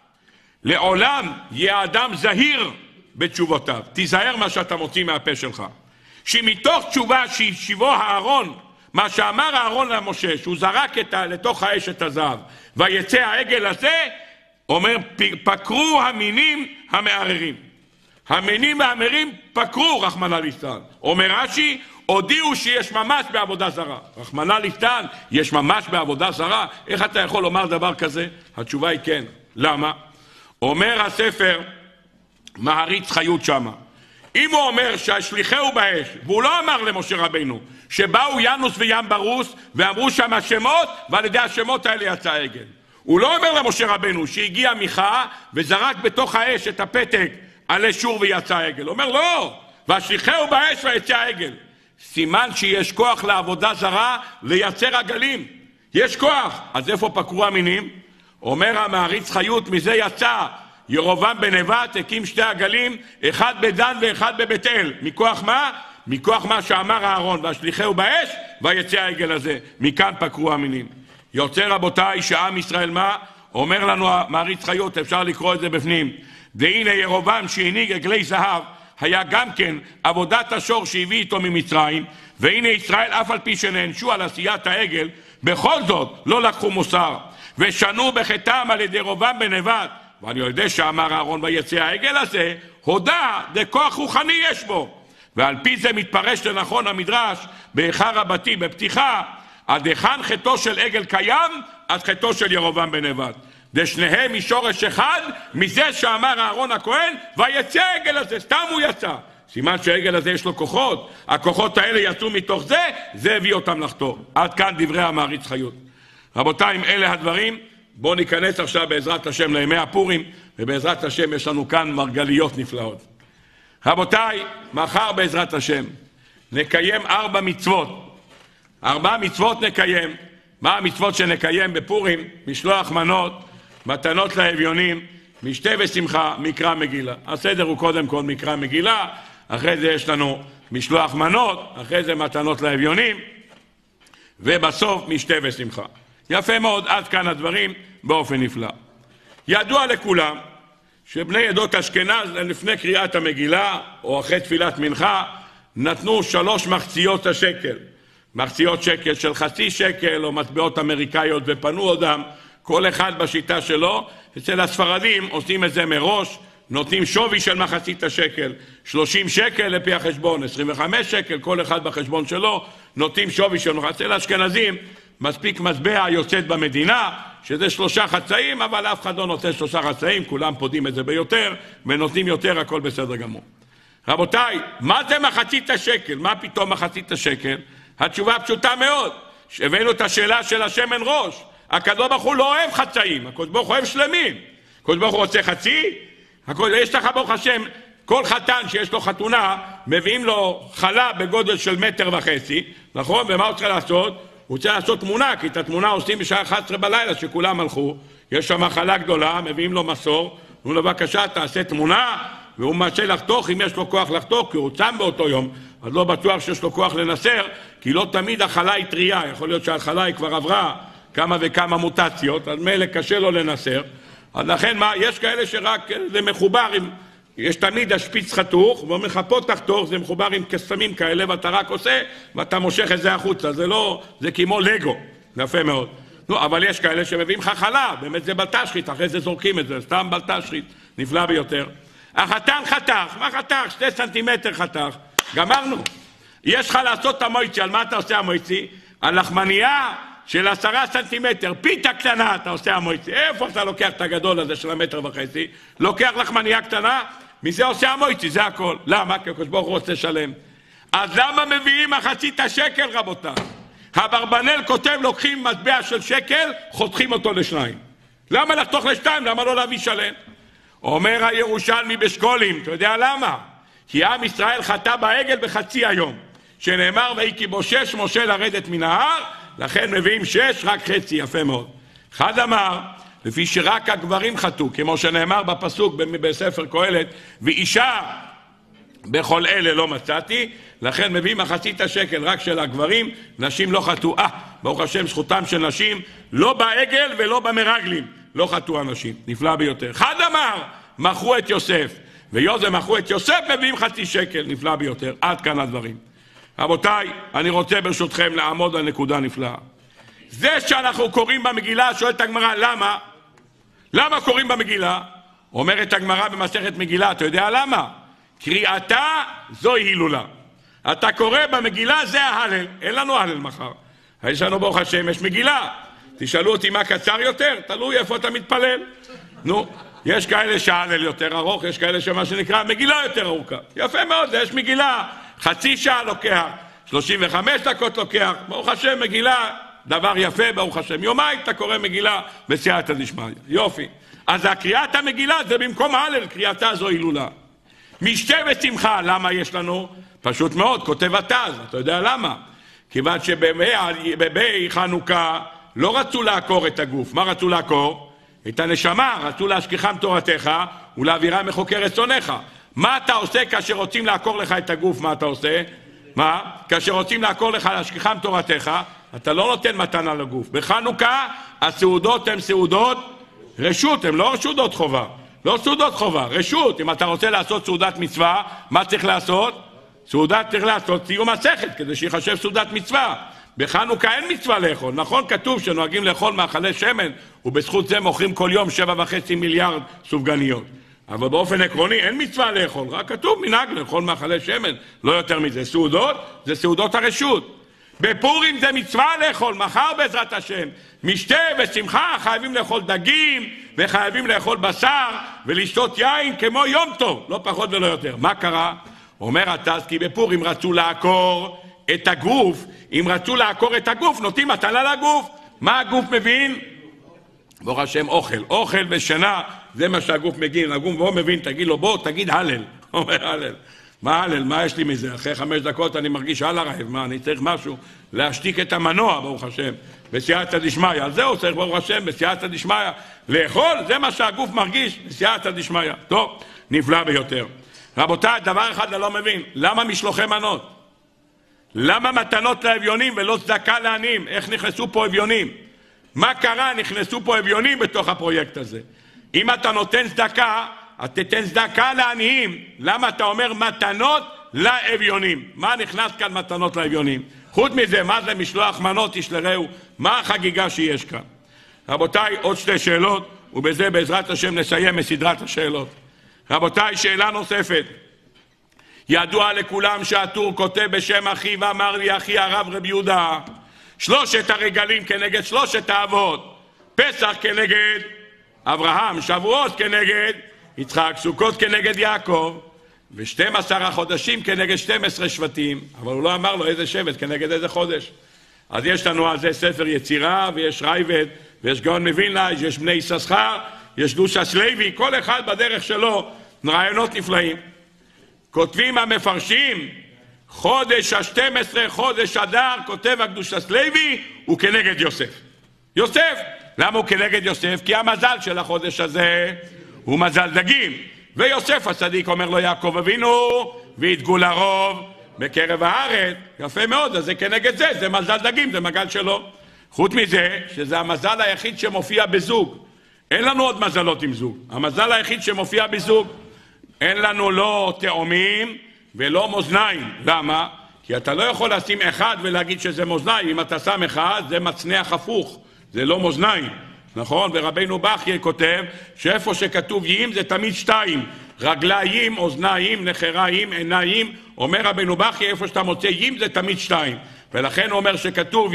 לעולם יהיה אדם זהיר בתשובותיו. תיזהר מה שאתה מוציא מהפה שלך. שמתוך תשובה שהשיבו הארון, מה שאמר הארון למשה, שהוא זרק את ה, לתוך האש את הזהב, ויצא העגל הזה, אומר, פקרו המינים המערערים. המינים המערערים פקרו, רחמנא ליצלן. אומר רש"י, הודיעו שיש ממש בעבודה זרה. רחמנא ליצלן, יש ממש בעבודה זרה? איך אתה יכול לומר דבר כזה? התשובה היא כן. למה? אומר הספר, מעריץ חיות שמה. אם הוא אומר שהשליחהו באש, והוא לא אמר למשה רבינו, שבאו ינוס וים ברוס ואמרו שם השמות, ועל ידי השמות האלה יצא העגל. הוא לא אומר למשה רבינו שהגיע מיכה וזרק בתוך האש את הפתק עלי שור ויצא העגל. הוא אומר לא, והשליחהו באש ויצא העגל. סימן שיש כוח לעבודה זרה לייצר עגלים. יש כוח. אז איפה פקרו המינים? אומר המעריץ חיות, מזה יצא ירובעם בן נבט, הקים שתי עגלים, אחד בדן ואחד בבית אל. מכוח מה? מכוח מה שאמר אהרון, והשליחהו באש, ויצא העגל הזה. מכאן פקרו המינים. יוצא רבותיי שעם ישראל מה? אומר לנו מעריץ חיות, אפשר לקרוא את זה בפנים. והנה ירובעם שהנהיג עגלי זהב, היה גם כן עבודת השור שהביא איתו ממצרים, והנה ישראל אף על פי שנענשו על עשיית העגל, בכל זאת לא לקחו מוסר, ושנו בחטאם על ידי ירובעם בן נבט. ואני יודע שאמר אהרון ויצא העגל הזה, הודה דכוח רוחני יש בו. ועל פי זה מתפרש לנכון המדרש באיכה רבתי בפתיחה, עד היכן חטאו של עגל קיים, עד חטאו של ירובעם בן נבט. דשניהם משורש אחד, מזה שאמר אהרון הכהן, ויצא העגל הזה, סתם הוא יצא. סימן שהעגל הזה יש לו כוחות, הכוחות האלה יצאו מתוך זה, זה הביא אותם לחטוא. עד כאן דברי המעריץ חיות. רבותיי, אם אלה הדברים, בואו ניכנס עכשיו בעזרת השם לימי הפורים, ובעזרת השם יש לנו כאן מרגליות נפלאות. רבותיי, מחר בעזרת השם נקיים ארבע מצוות. ארבע מצוות נקיים. מה המצוות שנקיים בפורים? משלוח מנות, מתנות לאביונים, משתה ושמחה, מקרא מגילה. הסדר הוא קודם כל מקרא מגילה, אחרי זה יש לנו משלוח מנות, אחרי זה מתנות לאביונים, ובסוף משתה ושמחה. יפה מאוד, עד כאן הדברים באופן נפלא. ידוע לכולם שבני עדות אשכנז לפני קריאת המגילה או אחרי תפילת מנחה נתנו שלוש מחציות השקל. מחציות שקל של חצי שקל או מטבעות אמריקאיות ופנו אותם, כל אחד בשיטה שלו. אצל הספרדים עושים את זה מראש, נותנים שווי של מחצית השקל, שלושים שקל לפי החשבון, עשרים וחמש שקל, כל אחד בחשבון שלו, נותנים שווי של מחצית. אצל האשכנזים מספיק מטבע יוצאת במדינה, שזה שלושה חצאים, אבל אף אחד לא נותן שלושה חצאים, כולם פודים את זה ביותר, ונותנים יותר, הכל בסדר גמור. רבותיי, מה זה מחצית השקל? מה פתאום מחצית השקל? התשובה פשוטה מאוד. הבאנו את השאלה של השמן ראש. הקדוש ברוך הוא לא אוהב חצאים, הקדוש ברוך הוא אוהב שלמים. הקדוש ברוך הוא רוצה חצי? יש לך ברוך השם, כל חתן שיש לו חתונה, מביאים לו חלה בגודל של מטר וחצי, נכון? ומה הוא צריך לעשות? הוא צריך לעשות תמונה, כי את התמונה עושים בשעה אחת עשרה בלילה שכולם הלכו, יש שם חלה גדולה, מביאים לו מסור, הוא לו בבקשה תעשה תמונה, והוא מנסה לחתוך אם יש לו כוח לחתוך, כי הוא צם באותו יום, אז לא בטוח שיש לו כוח לנסר, כי לא תמיד החלה היא טריה, יכול להיות שהחלה היא כבר עברה כמה וכמה מוטציות, אז מילא קשה לו לנסר, אז לכן מה, יש כאלה שרק זה מחובר עם, יש תמיד השפיץ חתוך, ואומרים לך פה תחתוך, זה מחובר עם קסמים כאלה, ואתה רק עושה, ואתה מושך את זה החוצה, זה לא, זה כמו לגו, יפה מאוד. נו, אבל יש כאלה שמביאים לך חלה, באמת זה בלטשחית, אחרי זה זורקים את זה, סתם בלטשחית, נפלא ביותר. החתן חתך, מה חתך? שתי סנטימטר חתך, גמרנו. יש לך לעשות את המויצי, על מה אתה עושה המויצי? על לחמניה של עשרה סנטימטר, פיתה קטנה אתה עושה המויצי. איפה אתה לוקח את הגדול הזה של המטר וחצי? לוקח לחמניה קטנה, מזה עושה המויצי, זה הכל. למה? כי הקדוש ברוך הוא רוצה שלם. אז למה מביאים מחצית השקל, רבותיי? אברבנאל כותב, לוקחים מטבע של שקל, חותכים אותו לשניים. למה לחתוך לשתיים? למה לא להביא שלם? אומר הירושלמי בשקולים, אתה יודע למה? כי עם ישראל חטא בעגל בחצי היום, שנאמר ויהי כי בושש משה לרדת מן ההר, לכן מביאים שש, רק חצי, יפה מאוד. אחד אמר, לפי שרק הגברים חטאו, כמו שנאמר בפסוק בספר קהלת, ואישה בכל אלה לא מצאתי, לכן מביאים מחצית השקל רק של הגברים, נשים לא חטאו. אה, ברוך השם, זכותם של נשים, לא בעגל ולא במרגלים, לא חטאו אנשים, נפלא ביותר. אחד אמר, מכרו את יוסף, ויוזם מכרו את יוסף, מביאים חצי שקל, נפלא ביותר. עד כאן הדברים. רבותיי, אני רוצה ברשותכם לעמוד על נקודה נפלאה. זה שאנחנו קוראים במגילה, שואלת הגמרא, למה? למה קוראים במגילה? אומרת הגמרא במסכת מגילה, אתה יודע למה? קריאתה זוהי הילולה. אתה קורא במגילה, זה ההלל. אין לנו הלל מחר. יש לנו ברוך השם, יש מגילה. תשאלו אותי מה קצר יותר, תלוי איפה אתה מתפלל. נו, יש כאלה שההלל יותר ארוך, יש כאלה שמה שנקרא מגילה יותר ארוכה. יפה מאוד, יש מגילה. חצי שעה לוקח, שלושים וחמש דקות לוקח. ברוך השם, מגילה, דבר יפה, ברוך השם. יומיים אתה קורא מגילה בסייעתא דשמיא. יופי. אז הקריאת המגילה זה במקום ההלל, קריאתה זו הילולה. משתה ושמחה, למה יש לנו? פשוט מאוד, כותב התז, אתה יודע למה? כיוון שבבימי חנוכה לא רצו לעקור את הגוף. מה רצו לעקור? את הנשמה, רצו להשכיחם תורתך ולהעבירה מחוקי רצונך. מה אתה עושה כאשר רוצים לעקור לך את הגוף? מה אתה עושה? מה? כאשר רוצים לעקור לך להשכיחם תורתך, אתה לא נותן מתנה לגוף. בחנוכה הסעודות הן סעודות רשות, הן לא סעודות חובה. לא סעודות חובה, רשות. אם אתה רוצה לעשות סעודת מצווה, מה צריך לעשות? סעודת צריך לעשות סיום מסכת, כדי שיחשב סעודת מצווה. בחנוכה אין מצווה לאכול. נכון, כתוב שנוהגים לאכול מאכלי שמן, ובזכות זה מוכרים כל יום שבע וחצי מיליארד סופגניות. אבל באופן עקרוני אין מצווה לאכול, רק כתוב מנהג לאכול מאכלי שמן, לא יותר מזה. סעודות זה סעודות הרשות. בפורים זה מצווה לאכול, מחר בעזרת השם, משתה ושמחה, חייבים לאכול דגים, וחייבים לאכול בשר, ולשתות יין כמו יום טוב, לא פחות ולא יותר. מה קרה? אומר התז, כי בפורים רצו לעקור את הגוף, אם רצו לעקור את הגוף, נותנים מתנה לגוף. מה הגוף מבין? ברוך השם, אוכל. אוכל ושינה, זה מה שהגוף מבין. הגוף לא מבין, תגיד לו, בוא, תגיד הלל. אומר הלל. מה הלל? מה יש לי מזה? אחרי חמש דקות אני מרגיש על הרעב. מה, אני צריך משהו? להשתיק את המנוע, ברוך השם, בסייעתא דשמיא. על זה הוא צריך, ברוך השם, בסייעתא דשמיא. לאכול, זה מה שהגוף מרגיש, בסייעתא דשמיא. טוב, נפלא ביותר. רבותיי, דבר אחד אני לא מבין. למה משלוחי מנות? למה מתנות לאביונים ולא צדקה לעניים? איך נכנסו פה אביונים? מה קרה? נכנסו פה אביונים בתוך הפרויקט הזה. אם אתה נותן צדקה, אתה תתן צדקה לעניים. למה אתה אומר מתנות לאביונים? מה נכנס כאן מתנות לאביונים? חוץ מזה, מה זה משלוח מנות תשלחהו? מה החגיגה שיש כאן? רבותיי, עוד שתי שאלות, ובזה בעזרת השם נסיים מסדרת השאלות. רבותיי, שאלה נוספת. ידוע לכולם שהטור כותב בשם אחיו, ואמר לי אחי הרב רבי יהודה, שלושת הרגלים כנגד שלושת האבות, פסח כנגד אברהם, שבועות כנגד יצחק, סוכות כנגד יעקב, ו-שנים עשר החודשים כנגד שנים עשר שבטים, אבל הוא לא אמר לו איזה שבט כנגד איזה חודש. אז יש לנו על זה ספר יצירה, ויש רייבד, ויש גאון מווילנה, יש בני יששכר, יש דושא לוי, כל אחד בדרך שלו, רעיונות נפלאים. כותבים המפרשים, חודש ה-שנים עשר, חודש אדר, כותב הקדושא לוי, הוא כנגד יוסף. יוסף, למה הוא כנגד יוסף? כי המזל של החודש הזה הוא מזל דגים. ויוסף הצדיק אומר לו יעקב אבינו, ויתגו לרוב בקרב הארץ. יפה מאוד, אז זה כנגד זה, זה מזל דגים, זה מגל שלו. חוץ מזה, שזה המזל היחיד שמופיע בזוג. אין לנו עוד מזלות עם זוג. המזל היחיד שמופיע בזוג. אין לנו לא תאומים ולא מאזניים. למה? כי אתה לא יכול לשים אחד ולהגיד שזה מאזניים. אם אתה שם אחד, זה מצנח הפוך. זה לא מאזניים. נכון? ורבינו בחייא כותב שאיפה שכתוב יים זה תמיד שתיים. רגליים, אוזניים, נחריים, עיניים. אומר רבינו בחייא, איפה שאתה מוצא יים זה תמיד שתיים. ולכן הוא אומר שכתוב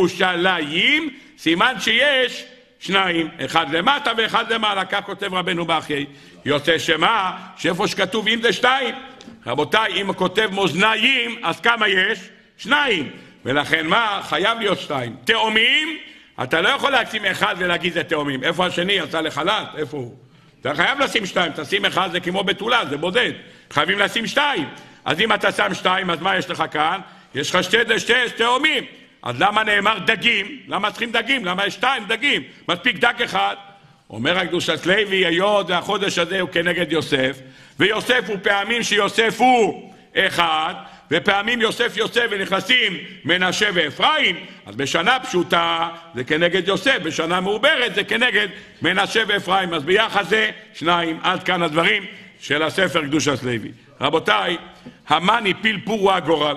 ירושלים, סימן שיש שניים, אחד למטה ואחד למעלה, כך כותב רבנו בחייא. יוצא שמה? שאיפה שכתוב אם זה שתיים. רבותיי, אם כותב מאזניים, אז כמה יש? שניים. ולכן מה? חייב להיות שתיים. תאומים, אתה לא יכול להשים אחד ולהגיד זה תאומים. איפה השני? יצא לחל"ת? איפה הוא? אתה חייב לשים שתיים. תשים אחד זה כמו בתולה, זה בודד. חייבים לשים שתיים. אז אם אתה שם שתיים, אז מה יש לך כאן? יש לך שתי דשתי תאומים. אז למה נאמר דגים? למה צריכים דגים? למה יש שתיים דגים? מספיק דג אחד. אומר הקדושא לוי, היות והחודש הזה הוא כנגד יוסף, ויוסף הוא פעמים שיוסף הוא אחד, ופעמים יוסף יוסף ונכנסים מנשה ואפרים, אז בשנה פשוטה זה כנגד יוסף, בשנה מעוברת זה כנגד מנשה ואפרים, אז ביחד זה שניים. עד כאן הדברים של הספר קדושא לוי. רבותיי, המן הפיל פור הוא הגורל.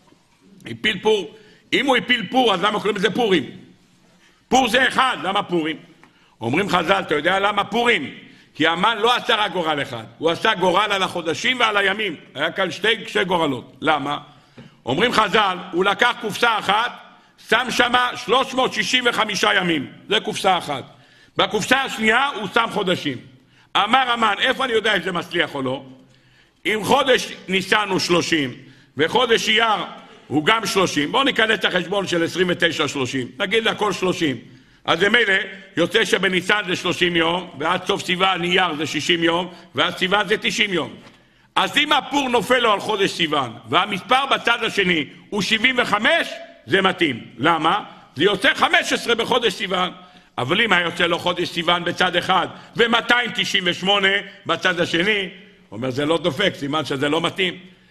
הפיל פור. אם הוא הפיל פור, אז למה קוראים לזה פורים? פור זה אחד, למה פורים? אומרים חז"ל, אתה יודע למה פורים? כי המן לא עשה רק גורל אחד, הוא עשה גורל על החודשים ועל הימים. היה כאן שתי, שתי גורלות. למה? אומרים חז"ל, הוא לקח קופסה אחת, שם שמה שלוש מאות שישים וחמישה ימים. זה קופסה אחת. בקופסה השנייה הוא שם חודשים. אמר המן, איפה אני יודע אם זה מצליח או לא? אם חודש ניסן הוא שלושים, וחודש אייר הוא גם שלושים, בואו ניכנס לחשבון של עשרים ותשע שלושים, נגיד לכל שלושים. אז זה מילא, יוצא שבניסן זה שלושים יום, ועד סוף סיוון אייר זה שישים יום, ועד סיוון זה תשעים יום. אז אם הפור נופל לו על חודש סיוון, והמספר בצד השני הוא שבעים וחמש, זה מתאים. למה? זה יוצא חמש עשרה בחודש סיוון. אבל אם היה יוצא לו חודש סיוון בצד אחד, ו-מאתיים תשעים ושמונה בצד השני, אומר זה לא דופק, סימן שזה לא מתאים.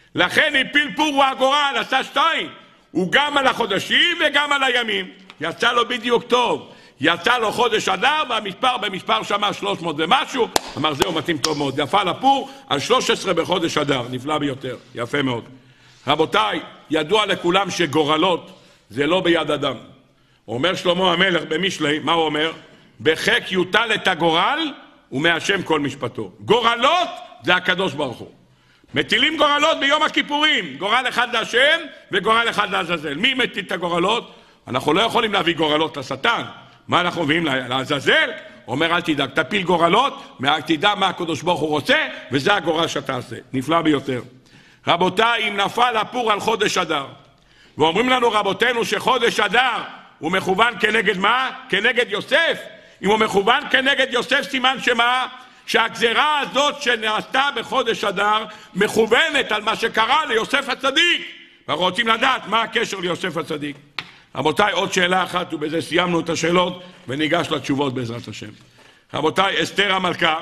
לכן הפיל פור והגורל, עשה שתיים. הוא גם על החודשים וגם על הימים. יצא לו בדיוק טוב. יצא לו חודש אדר, והמספר במספר שמה שלוש מאות ומשהו. אמר זהו מתאים טוב מאוד. יפה לפור על שלוש עשרה בחודש אדר. נפלא ביותר. יפה מאוד. רבותיי, ידוע לכולם שגורלות זה לא ביד אדם. אומר שלמה המלך במשלי, מה הוא אומר? בחק יוטל את הגורל ומהשם כל משפטו. גורלות זה הקדוש ברוך הוא. מטילים גורלות ביום הכיפורים. גורל אחד להשם וגורל אחד לעזאזל. מי מטיל את הגורלות? אנחנו לא יכולים להביא גורלות לשטן. מה אנחנו מביאים לעזאזל? אומר אל תדאג, תפיל גורלות, תדע מה הקדוש ברוך הוא רוצה, וזה הגורל שאתה עושה. נפלא ביותר. רבותיי, אם נפל הפור על חודש אדר, ואומרים לנו רבותינו שחודש אדר הוא מכוון כנגד מה? כנגד יוסף. אם הוא מכוון כנגד יוסף, סימן שמה? שהגזרה הזאת שנעשתה בחודש אדר מכוונת על מה שקרה ליוסף הצדיק. אנחנו רוצים לדעת מה הקשר ליוסף הצדיק. רבותיי, עוד שאלה אחת, ובזה סיימנו את השאלות וניגש לתשובות בעזרת השם. רבותיי, אסתר המלכה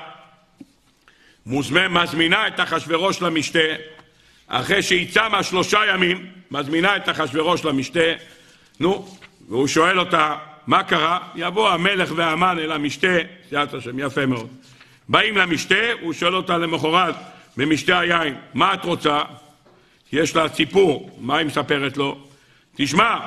מזמינה את אחשוורוש למשתה, אחרי שהיא צמה שלושה ימים, מזמינה את אחשוורוש למשתה, נו, והוא שואל אותה, מה קרה? יבוא המלך והמן אל המשתה, בעזרת השם, יפה מאוד. באים למשתה, הוא שואל אותה למחרת במשתה היין, מה את רוצה? יש לה סיפור, מה היא מספרת לו? תשמע,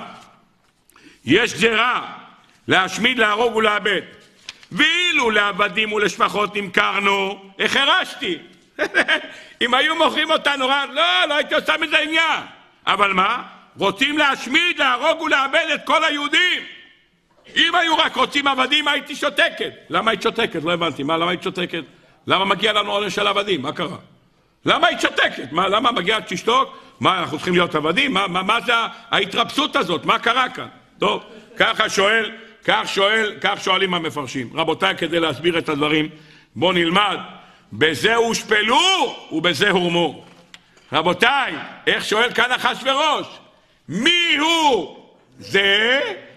יש גזרה להשמיד, להרוג ולאבד. ואילו לעבדים ולשפחות נמכרנו, איך הרשתי? אם היו מוכרים אותנו, לא, לא הייתי עושה מזה עניין. אבל מה? רוצים להשמיד, להרוג ולאבד את כל היהודים. אם היו רק רוצים עבדים, הייתי שותקת. למה היית שותקת? לא הבנתי. מה, למה היית שותקת? למה מגיע לנו עונש של עבדים? מה קרה? למה היית שותקת? מה, למה מגיע תשתוק? מה, אנחנו צריכים להיות עבדים? מה, מה, מה זה ההתרפסות הזאת? מה קרה כאן? טוב, ככה שואל, כך שואל, כך שואלים המפרשים. רבותיי, כדי להסביר את הדברים, בואו נלמד. בזה הושפלו ובזה הורמו. רבותיי, איך שואל כאן אחשוורוש? מי הוא זה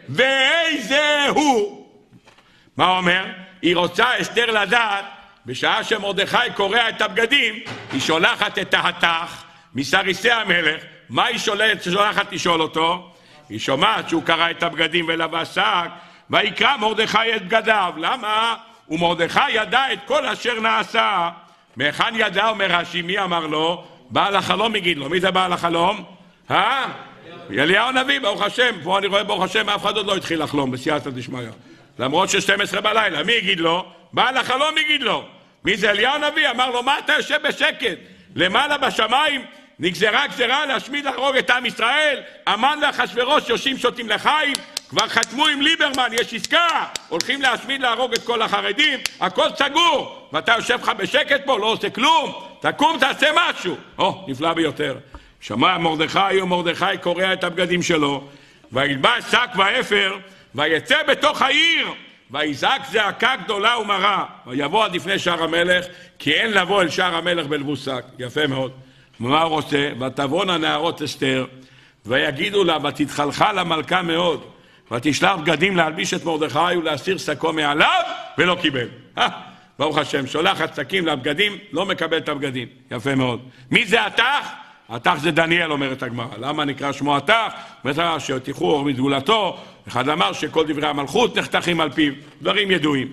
ואיזה הוא? מה אומר? היא רוצה אסתר לדעת, בשעה שמרדכי קורע את הבגדים, היא שולחת את ההתך מסריסי המלך. מה היא שולחת, שולחת לשאול אותו? היא שומעת שהוא קרא את הבגדים ולבש שק, ויקרא מרדכי את בגדיו. למה? ומרדכי ידע את כל אשר נעשה. מהיכן ידע? אומר רש"י, מי אמר לו? בעל החלום יגיד לו. מי זה בעל החלום? אה? אליהו הנביא, ברוך השם. פה אני רואה ברוך השם, אף אחד עוד לא התחיל לחלום בסייעתא דשמיא. למרות ש-שתים עשרה בלילה. מי יגיד לו? בעל החלום יגיד לו. מי זה? אליהו הנביא. אמר לו, מה אתה יושב בשקט? למעלה בשמיים נגזרה גזרה להשמיד, להרוג את עם ישראל. המן ואחשוורוש יושבים שותים לחיים, כבר חתמו עם ליברמן, יש עסקה, הולכים להשמיד, להרוג את כל החרדים, הכל סגור, ואתה יושב לך בשקט פה, לא עושה כלום, תקום, תעשה משהו. או, נפלא ביותר. שמע מרדכי ומרדכי קורע את הבגדים שלו, וילבש שק ואפר, ויצא בתוך העיר, ויזעק זעקה גדולה ומרה, ויבוא עד לפני שער המלך, כי אין לבוא אל שער המלך בלבוש שק. יפה מאוד. מה הוא רוצה? ותבואנה נערות אסתר, ויגידו לה, ותתחלחל המלכה מאוד, ותשלח בגדים להלביש את מרדכי ולהסיר שקו מעליו, ולא קיבל. ברוך השם, שולחת שקים לבגדים, לא מקבל את הבגדים. יפה מאוד. מי זה התך? התך זה דניאל, אומרת הגמרא. למה נקרא שמו התך? אומרת שתיכו אור מסגולתו, אחד אמר שכל דברי המלכות נחתכים על פיו. דברים ידועים.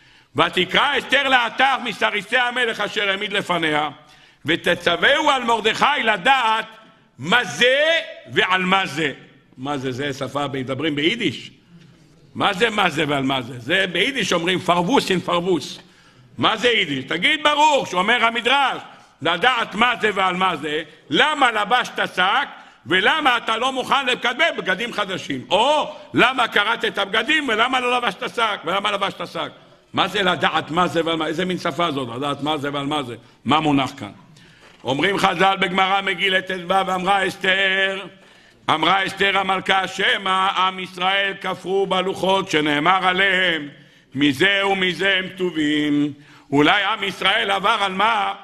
ותקרא אסתר להתך מסריסי המלך אשר העמיד לפניה, ותצווהו על מרדכי לדעת מה זה ועל מה זה. מה זה? זה שפה, מדברים ביידיש. מה זה מה זה ועל מה זה? זה ביידיש אומרים פרבוס אין פרבוס. מה זה יידיש? תגיד ברור, שאומר המדרש, לדעת מה זה ועל מה זה, למה לבשת שק, ולמה אתה לא מוכן לקבל בגדים חדשים. או למה קראת את הבגדים ולמה לא לבשת שק, ולמה לבשת שק. מה זה לדעת מה זה ועל מה? איזה מין שפה זאת? לדעת מה זה ועל מה זה? מה מונח כאן? אומרים חז"ל בגמרא מגילת ט"ו, ואמרה אסתר, אמרה אסתר המלכה, שמא עם ישראל כפרו בלוחות שנאמר עליהם, מזה ומזה הם כתובים. אולי עם ישראל עבר על מה?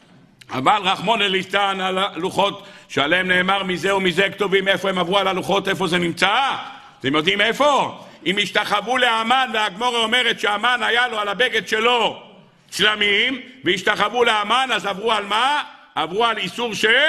אבל רחמון ליצלן על הלוחות שעליהם נאמר מזה ומזה כתובים. איפה הם עברו על הלוחות? איפה זה נמצא? אתם יודעים איפה? אם השתחוו לאמן, והגמרא אומרת שהמן היה לו על הבגד שלו צלמים, והשתחוו לאמן, אז עברו על מה? עברו על איסור של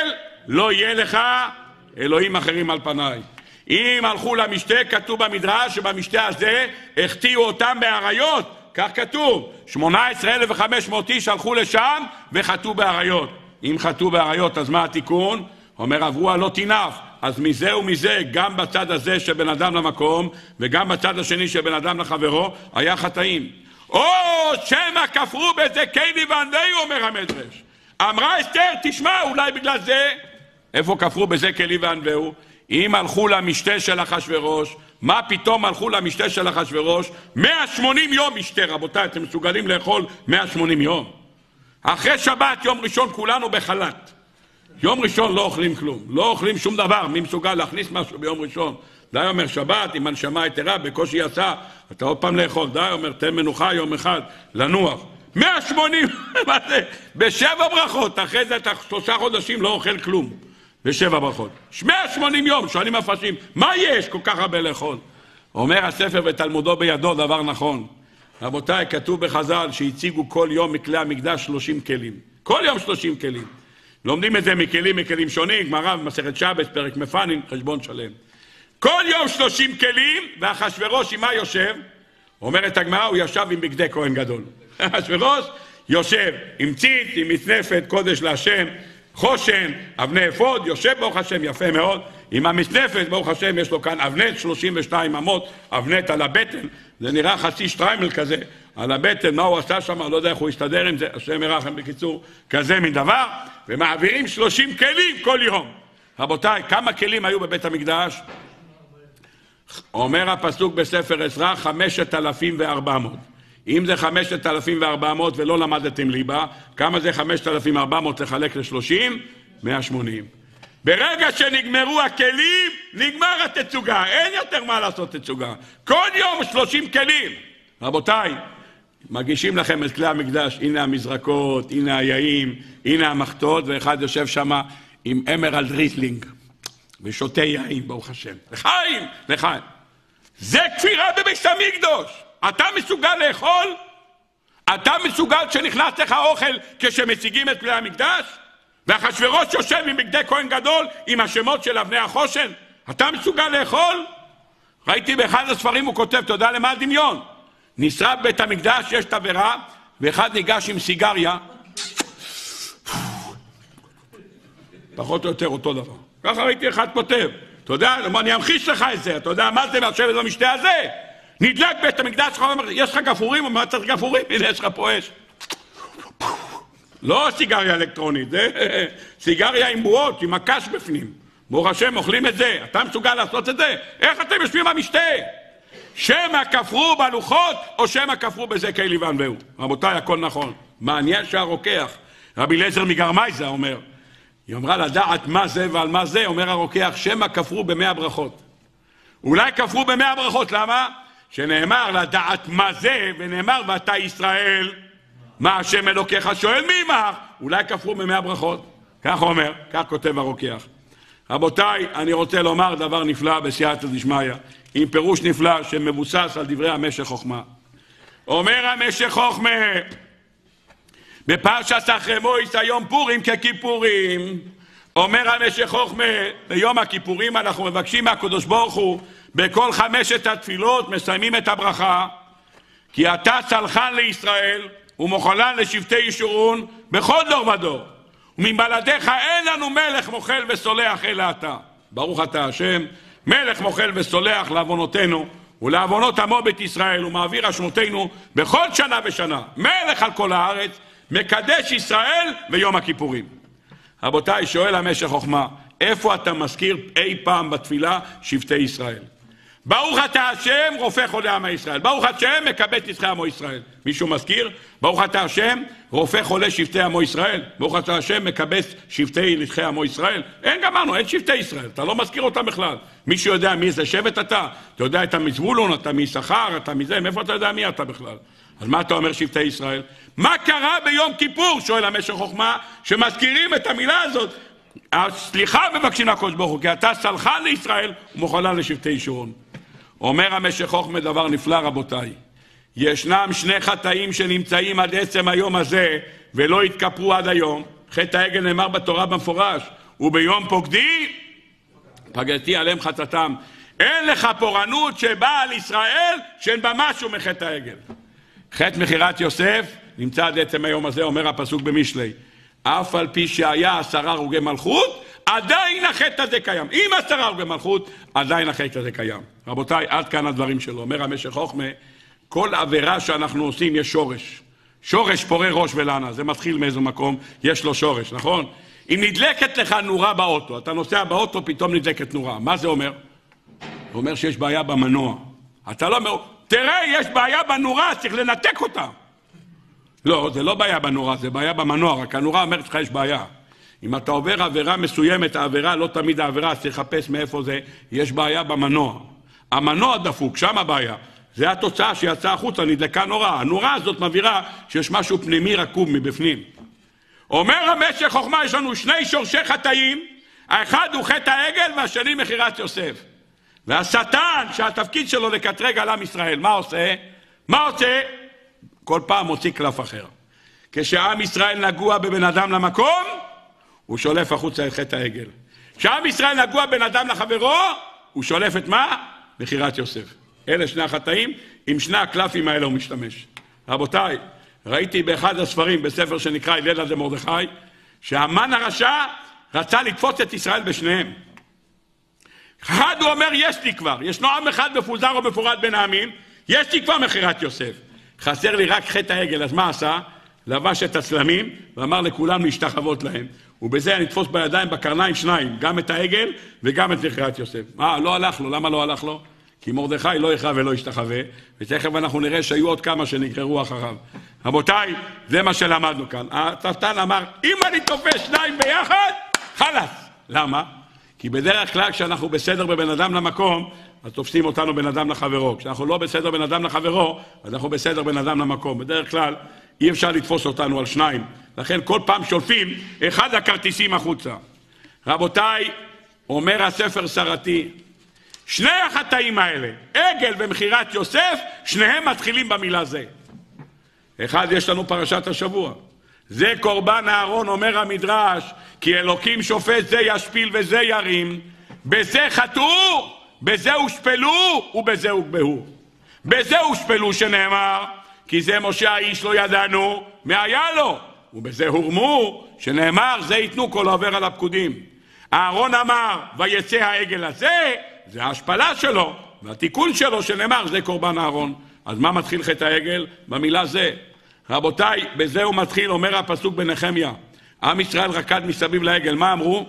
לא יהיה לך אלוהים אחרים על פניי. אם הלכו למשתה, כתוב במדרש שבמשתה הזה החטיאו אותם באריות, כך כתוב, שמונה עשרה אלף וחמש מאות איש הלכו לשם וחטאו באריות. אם חטאו באריות, אז מה התיקון? אומר עברו לא תינף. אז מזה ומזה, גם בצד הזה של בן אדם למקום, וגם בצד השני של בן אדם לחברו, היה חטאים. או שמא כפרו בזה קיילי וענווהו, אומר המדרש. אמרה אסתר, תשמע, אולי בגלל זה. איפה כפרו בזה קיילי וענווהו? אם הלכו למשתה של אחשוורוש, מה פתאום הלכו למשתה של אחשוורוש? מאה ושמונים יום משתה, רבותיי, אתם מסוגלים לאכול מאה ושמונים יום? אחרי שבת, יום ראשון, כולנו בחל"ת. יום ראשון לא אוכלים כלום, לא אוכלים שום דבר. מי מסוגל להכניס משהו ביום ראשון? די אומר שבת, אם הנשמה יתרה, בקושי יצא, אתה עוד פעם לאכול. די אומר, תן מנוחה יום אחד, לנוח. מאה ושמונים, מה זה? בשבע ברכות, אחרי זה אתה שלושה חודשים לא אוכל כלום. בשבע ברכות. מאה ושמונים יום, שואלים מפרשים, מה יש כל כך הרבה לאכול? אומר הספר ותלמודו בידו דבר נכון. רבותיי, כתוב בחז"ל שהציגו כל יום מכלי המקדש שלושים כלים. כל יום שלושים כלים. לומדים את זה מכלים מכלים שונים, גמרא במסכת שבת, פרק מפנים, חשבון שלם. כל יום שלושים כלים, ואחשוורוש עם מה יושב? אומרת הגמרא, הוא ישב עם בגדי כהן גדול. אחשוורוש יושב עם ציץ, עם מצנפת, קודש להשם, חושן, אבני אפוד, יושב ברוך השם יפה מאוד, עם המצנפת, ברוך השם יש לו כאן אבנת שלושים ושתיים אמות, אבנת על הבטן, זה נראה חצי שטריימל כזה, על הבטן, מה הוא עשה שם, לא יודע איך הוא הסתדר עם זה, השם ירחם בקיצור, כזה מדבר, ומעבירים שלושים כלים כל יום. רבותיי, כמה כלים היו בבית המקדש? אומר הפסוק בספר עזרא, חמשת אלפים וארבע מאות. אם זה חמשת אלפים וארבע מאות ולא למדתם ליבה, כמה זה חמשת אלפים וארבע מאות לחלק ל-שלושים? מאה ושמונים. ברגע שנגמרו הכלים, נגמר התצוגה. אין יותר מה לעשות תצוגה. כל יום שלושים כלים. רבותיי, מגישים לכם את כלי המקדש, הנה המזרקות, הנה היעים, הנה המחטות, ואחד יושב שם עם אמרלד ריסלינג, ושותה יין, ברוך השם. לחיים, לחיים. זה כפירה בבית המקדש. אתה מסוגל לאכול? אתה מסוגל שנכנס לך אוכל כשמציגים את כלי המקדש? ואחשוורוש יושב עם בגדי כהן גדול עם השמות של אבני החושן? אתה מסוגל לאכול? ראיתי באחד הספרים הוא כותב, אתה יודע למה הדמיון? נשרף בית המקדש, יש תברה, ואחד ניגש עם סיגריה, פחות או יותר אותו דבר. ככה ראיתי אחד כותב, אתה יודע, אני אמחיש לך את זה, אתה יודע מה זה לשבת במשתה הזה? נדלק בית המקדש שלך, יש לך גפורים? הוא אומר, צריך גפורים? הנה, יש לך פה אש. לא סיגריה אלקטרונית, זה סיגריה עם בועות, עם הקש בפנים. ברוך השם, אוכלים את זה. אתה מסוגל לעשות את זה? איך אתם יושבים במשתה? שמא כפרו בלוחות, או שמא כפרו בזה קיילי וענווהו. רבותיי, הכל נכון. מעניין שהרוקח, רבי אליעזר מגרמייזא אומר, היא אמרה לדעת מה זה ועל מה זה, אומר הרוקח, שמא כפרו במאה ברכות. אולי כפרו במאה ברכות, למה? שנאמר לדעת מה זה, ונאמר ואתה ישראל, מה השם אלוקיך שואל מי עמך? אולי כפרו במאה ברכות. כך אומר, כך כותב הרוקח. רבותיי, אני רוצה לומר דבר נפלא בסייעתא דשמיא, עם פירוש נפלא שמבוסס על דברי המשך חוכמה. אומר המשך חוכמה, בפרשת אחרי מויס היום פורים ככיפורים, אומר המשך חוכמה, ביום הכיפורים אנחנו מבקשים מהקדוש ברוך הוא, בכל חמשת התפילות מסיימים את הברכה, כי אתה צלחן לישראל ומחולן לשבטי ישורון בכל דור ודור, ומבלעדיך אין לנו מלך מוחל וסולח אלא אתה. ברוך אתה השם, מלך מוחל וסולח לעוונותינו ולעוונות עמו בית ישראל, ומעביר אשמותינו בכל שנה ושנה, מלך על כל הארץ, מקדש ישראל ויום הכיפורים. רבותיי, שואל המשך חוכמה, איפה אתה מזכיר אי פעם בתפילה שבטי ישראל? ברוך אתה השם רופא חולי עמי ישראל, ברוך השם מקבץ נדחי עמו ישראל. מישהו מזכיר? ברוך אתה השם רופא חולי שבטי עמו ישראל, ברוך אתה השם מקבץ שבטי נדחי עמו ישראל. אין, גמרנו, אין שבטי ישראל, אתה לא מזכיר אותם בכלל. מישהו יודע מי זה שבט אתה? אתה יודע אתה מזבולון, אתה מיששכר, אתה מזה, מאיפה אתה יודע מי אתה בכלל? אז מה אתה אומר שבטי ישראל? מה קרה ביום כיפור, שואל המשך חוכמה, שמזכירים את המילה הזאת? סליחה מבקשים לקדוש ברוך הוא, כי אתה סלחן לישראל ומחולן לשבטי ישורון. אומר המשך חוכמה דבר נפלא, רבותיי. ישנם שני חטאים שנמצאים עד עצם היום הזה ולא התכפרו עד היום. חטא העגל נאמר בתורה במפורש, וביום פוקדי פגעתי עליהם חטאתם. אין לך פורענות שבאה על ישראל שאין בה משהו מחטא העגל. חטא מכירת יוסף נמצא עד עצם היום הזה, אומר הפסוק במשלי, אף על פי שהיה עשרה הרוגי מלכות, עדיין החטא הזה קיים. אם עשרה הרוגי מלכות, עדיין החטא הזה קיים. רבותיי, עד כאן הדברים שלו. אומר המשך חוכמה, כל עבירה שאנחנו עושים יש שורש. שורש פורה ראש ולנה, זה מתחיל מאיזה מקום, יש לו שורש, נכון? אם נדלקת לך נורה באוטו, אתה נוסע באוטו, פתאום נדלקת נורה. מה זה אומר? זה אומר שיש בעיה במנוע. אתה לא אומר, תראה, יש בעיה בנורה, צריך לנתק אותה. לא, זה לא בעיה בנורה, זה בעיה במנוע, רק הנורה אומרת לך יש בעיה. אם אתה עובר עבירה מסוימת, העבירה, לא תמיד העבירה, צריך לחפש מאיפה זה, יש בעיה במנוע. המנוע דפוק, שם הבעיה. זה התוצאה שיצאה החוצה, נדלקה נורה. הנורה הזאת מבהירה שיש משהו פנימי רקוב מבפנים. אומר המשך חוכמה, יש לנו שני שורשי חטאים, האחד הוא חטא העגל והשני מכירת יוסף. והשטן, שהתפקיד שלו לקטרג על עם ישראל, מה עושה? מה עושה? כל פעם מוציא קלף אחר. כשעם ישראל נגוע בבן אדם למקום, הוא שולף החוצה את חטא העגל. כשעם ישראל נגוע בן אדם לחברו, הוא שולף את מה? מכירת יוסף. אלה שני החטאים, עם שני הקלפים האלה הוא משתמש. רבותיי, ראיתי באחד הספרים, בספר שנקרא הלל עד מרדכי, שהמן הרשע רצה לתפוס את ישראל בשניהם. אחד הוא אומר, יש לי כבר, ישנו עם אחד מפוזר או מפורד בין העמים, יש לי כבר מכירת יוסף. חסר לי רק חטא העגל, אז מה עשה? לבש את הצלמים ואמר לכולם להשתחוות להם. ובזה אני אתפוס בידיים בקרניים שניים, גם את העגל וגם את מכירת יוסף. מה, לא הלך לו, למה לא הלך לו? כי מרדכי לא יכרע ולא ישתחווה, ותכף אנחנו נראה שהיו עוד כמה שנגררו אחריו. רבותיי, זה מה שלמדנו כאן. השטן אמר, אם אני תופס שניים ביחד, חלאס. למה? כי בדרך כלל כשאנחנו בסדר בבן אדם למקום, אז תופסים אותנו בן אדם לחברו. כשאנחנו לא בסדר בן אדם לחברו, אז אנחנו בסדר בן אדם למקום. בדרך כלל אי אפשר לתפוס אותנו על שניים. לכן כל פעם שולפים אחד הכרטיסים החוצה. רבותיי, אומר הספר סרתי, שני החטאים האלה, עגל ומכירת יוסף, שניהם מתחילים במילה זה. אחד, יש לנו פרשת השבוע. זה קורבן אהרון, אומר המדרש, כי אלוקים שופט זה ישפיל וזה ירים, בזה חטאו, בזה הושפלו ובזה הוגבהו. בזה הושפלו שנאמר, כי זה משה האיש לא ידענו, מה היה לו? ובזה הורמו, שנאמר, זה ייתנו כל העובר על הפקודים. אהרון אמר, ויצא העגל הזה, זה ההשפלה שלו, והתיקון שלו שנאמר, זה קורבן אהרון. אז מה מתחיל חטא העגל? במילה זה. רבותיי, בזה הוא מתחיל, אומר הפסוק בנחמיה. עם ישראל רקד מסביב לעגל, מה אמרו?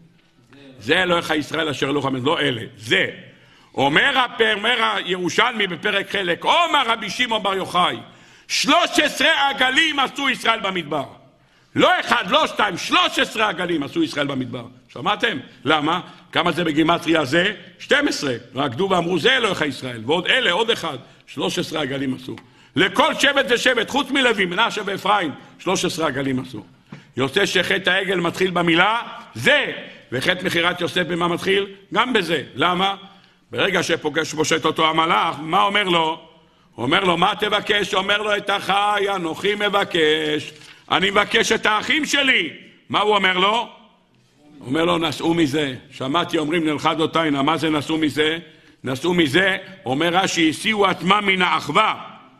זה אלוהיך ישראל אשר לא חמד, לא אלה, זה. אומר הפרמר הירושלמי בפרק חלק, אומר רבי שמעון בר יוחאי, שלוש עשרה עגלים עשו ישראל במדבר. לא אחד, לא שתיים, שלוש עשרה עגלים עשו ישראל במדבר. שמעתם? למה? כמה זה בגימטריה זה? שתים עשרה. רקדו ואמרו, זה אלוהיך ישראל. ועוד אלה, עוד אחד, שלוש עשרה עגלים עשו. לכל שבט ושבט, חוץ מלוי, מנשה ואפרים, שלוש עשרה עגלים עשו. יוצא שחטא העגל מתחיל במילה זה, וחטא מכירת יוסף במה מתחיל? גם בזה. למה? ברגע שפוגש פושט אותו המלאך, מה אומר לו? אומר לו, מה תבקש? אומר לו, את החי, אנוכי מבקש. אני מבקש את האחים שלי. מה הוא אומר לו? אומר לו, נסעו מזה. שמעתי, אומרים נלכד אותיינה, מה זה נסעו מזה? נסעו מזה, אומר רש"י, הסיעו עצמם מן האחווה.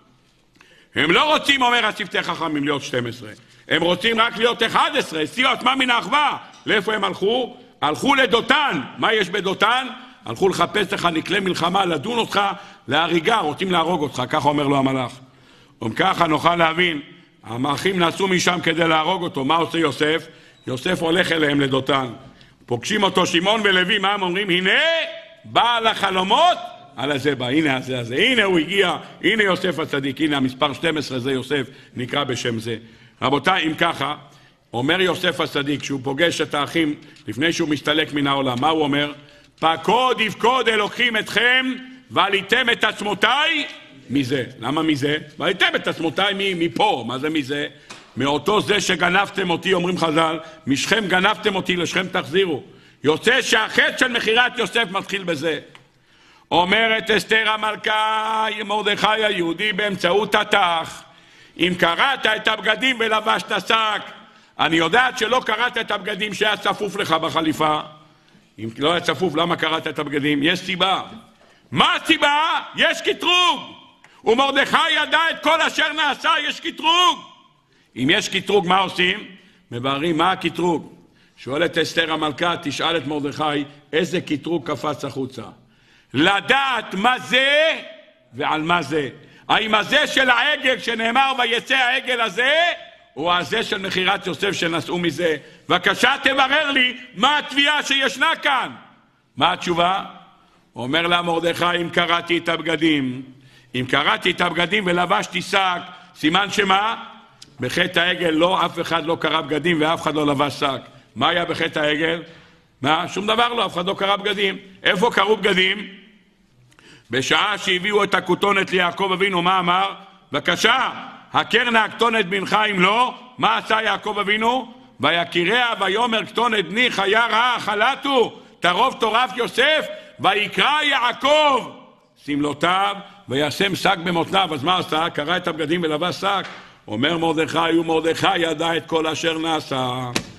הם לא רוצים, אומר הצוותי חכמים, להיות שתים עשרה. הם רוצים רק להיות אחד עשרה, הסיעו עצמם מן האחווה. לאיפה הם הלכו? הלכו לדותן. מה יש בדותן? הלכו לחפש לך נקלי מלחמה, לדון אותך, להריגה, רוצים להרוג אותך, ככה אומר לו המלאך. וככה נוכל להבין, המאחים נסעו משם כדי להרוג אותו. מה עושה יוסף? יוסף הולך אליהם לדותן. פוגשים אותו שמעון ולוי, מה הם אומרים? הנה, בעל החלומות, על הזה בא, הנה הזה הזה, הנה הוא הגיע, הנה יוסף הצדיק, הנה המספר שתים עשרה זה יוסף, נקרא בשם זה. רבותיי, אם ככה, אומר יוסף הצדיק, שהוא פוגש את האחים לפני שהוא מסתלק מן העולם, מה הוא אומר? פקוד יפקוד אלוקים אתכם, ועליתם את עצמותיי מזה. למה מזה? ועליתם את עצמותיי מפה. מה זה מזה? מאותו זה שגנבתם אותי, אומרים חז"ל, משכם גנבתם אותי, לשכם תחזירו. יוצא שהחטא של מכירת יוסף מתחיל בזה. אומרת אסתר המלכה, מרדכי היהודי באמצעות התח, אם קראת את הבגדים ולבשת שק, אני יודעת שלא קראת את הבגדים שהיה צפוף לך בחליפה. אם לא היה צפוף, למה קראת את הבגדים? יש סיבה. מה הסיבה? יש קטרוג. ומרדכי ידע את כל אשר נעשה, יש קטרוג. אם יש קטרוג, מה עושים? מבררים מה הקטרוג. שואלת אסתר המלכה, תשאל את מרדכי, איזה קטרוג קפץ החוצה? לדעת מה זה ועל מה זה. האם הזה של העגל שנאמר ויצא העגל הזה, או הזה של מחירת יוסף שנשאו מזה? בבקשה תברר לי מה התביעה שישנה כאן. מה התשובה? אומר לה מרדכי, אם קראתי את הבגדים, אם קראתי את הבגדים ולבשתי שק, סימן שמה? בחטא העגל לא, אף אחד לא קרא בגדים ואף אחד לא לבש שק. מה היה בחטא העגל? מה? שום דבר לא, אף אחד לא קרא בגדים. איפה קראו בגדים? בשעה שהביאו את הכותונת ליעקב אבינו, מה אמר? בבקשה, הקרנה הכתונת בנך אם לא, מה עשה יעקב אבינו? ויקיריה ויאמר כתונת בני חיה רעה חלתו, תרוב תורף יוסף, ויקרא יעקב שמלותיו וישם שק במותניו. אז מה עשה? קרא את הבגדים ולבש שק. אומר מרדכי, ומרדכי ידע את כל אשר נעשה.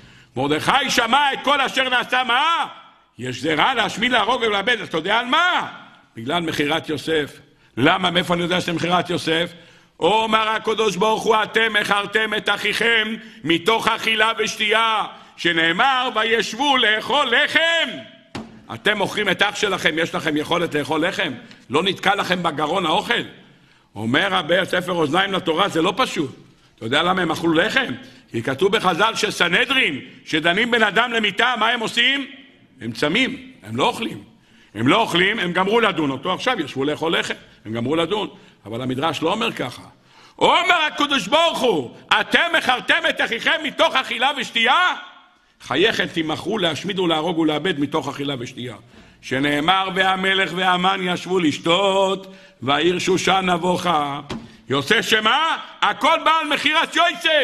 מרדכי שמע את כל אשר נעשה. מה? יש גזרה להשמיד, להרוג ולאבד. אתה יודע על מה? בגלל מחירת יוסף. למה? מאיפה אני יודע שזה מחירת יוסף? אומר הקדוש ברוך הוא, אתם מכרתם את אחיכם מתוך אכילה ושתייה, שנאמר וישבו לאכול לחם. אתם מוכרים את אח שלכם, יש לכם יכולת לאכול לחם? לא נתקע לכם בגרון האוכל? אומר הבאר ספר אוזניים לתורה, זה לא פשוט. אתה יודע למה הם אכלו לחם? כי כתוב בחז"ל שסנהדרין, שדנים בן אדם למיטה, מה הם עושים? הם צמים, הם לא אוכלים. הם לא אוכלים, הם גמרו לדון אותו, עכשיו ישבו לאכול לחם, הם גמרו לדון. אבל המדרש לא אומר ככה. אומר הקדוש ברוך הוא, אתם מכרתם את אחיכם מתוך אכילה ושתייה? חייכם תמכרו להשמיד ולהרוג ולאבד מתוך אכילה ושתייה. שנאמר והמלך והמן ישבו לשתות, והעיר שושן נבוכה. יוצא שמה? הכל בא על מחירת יוסף.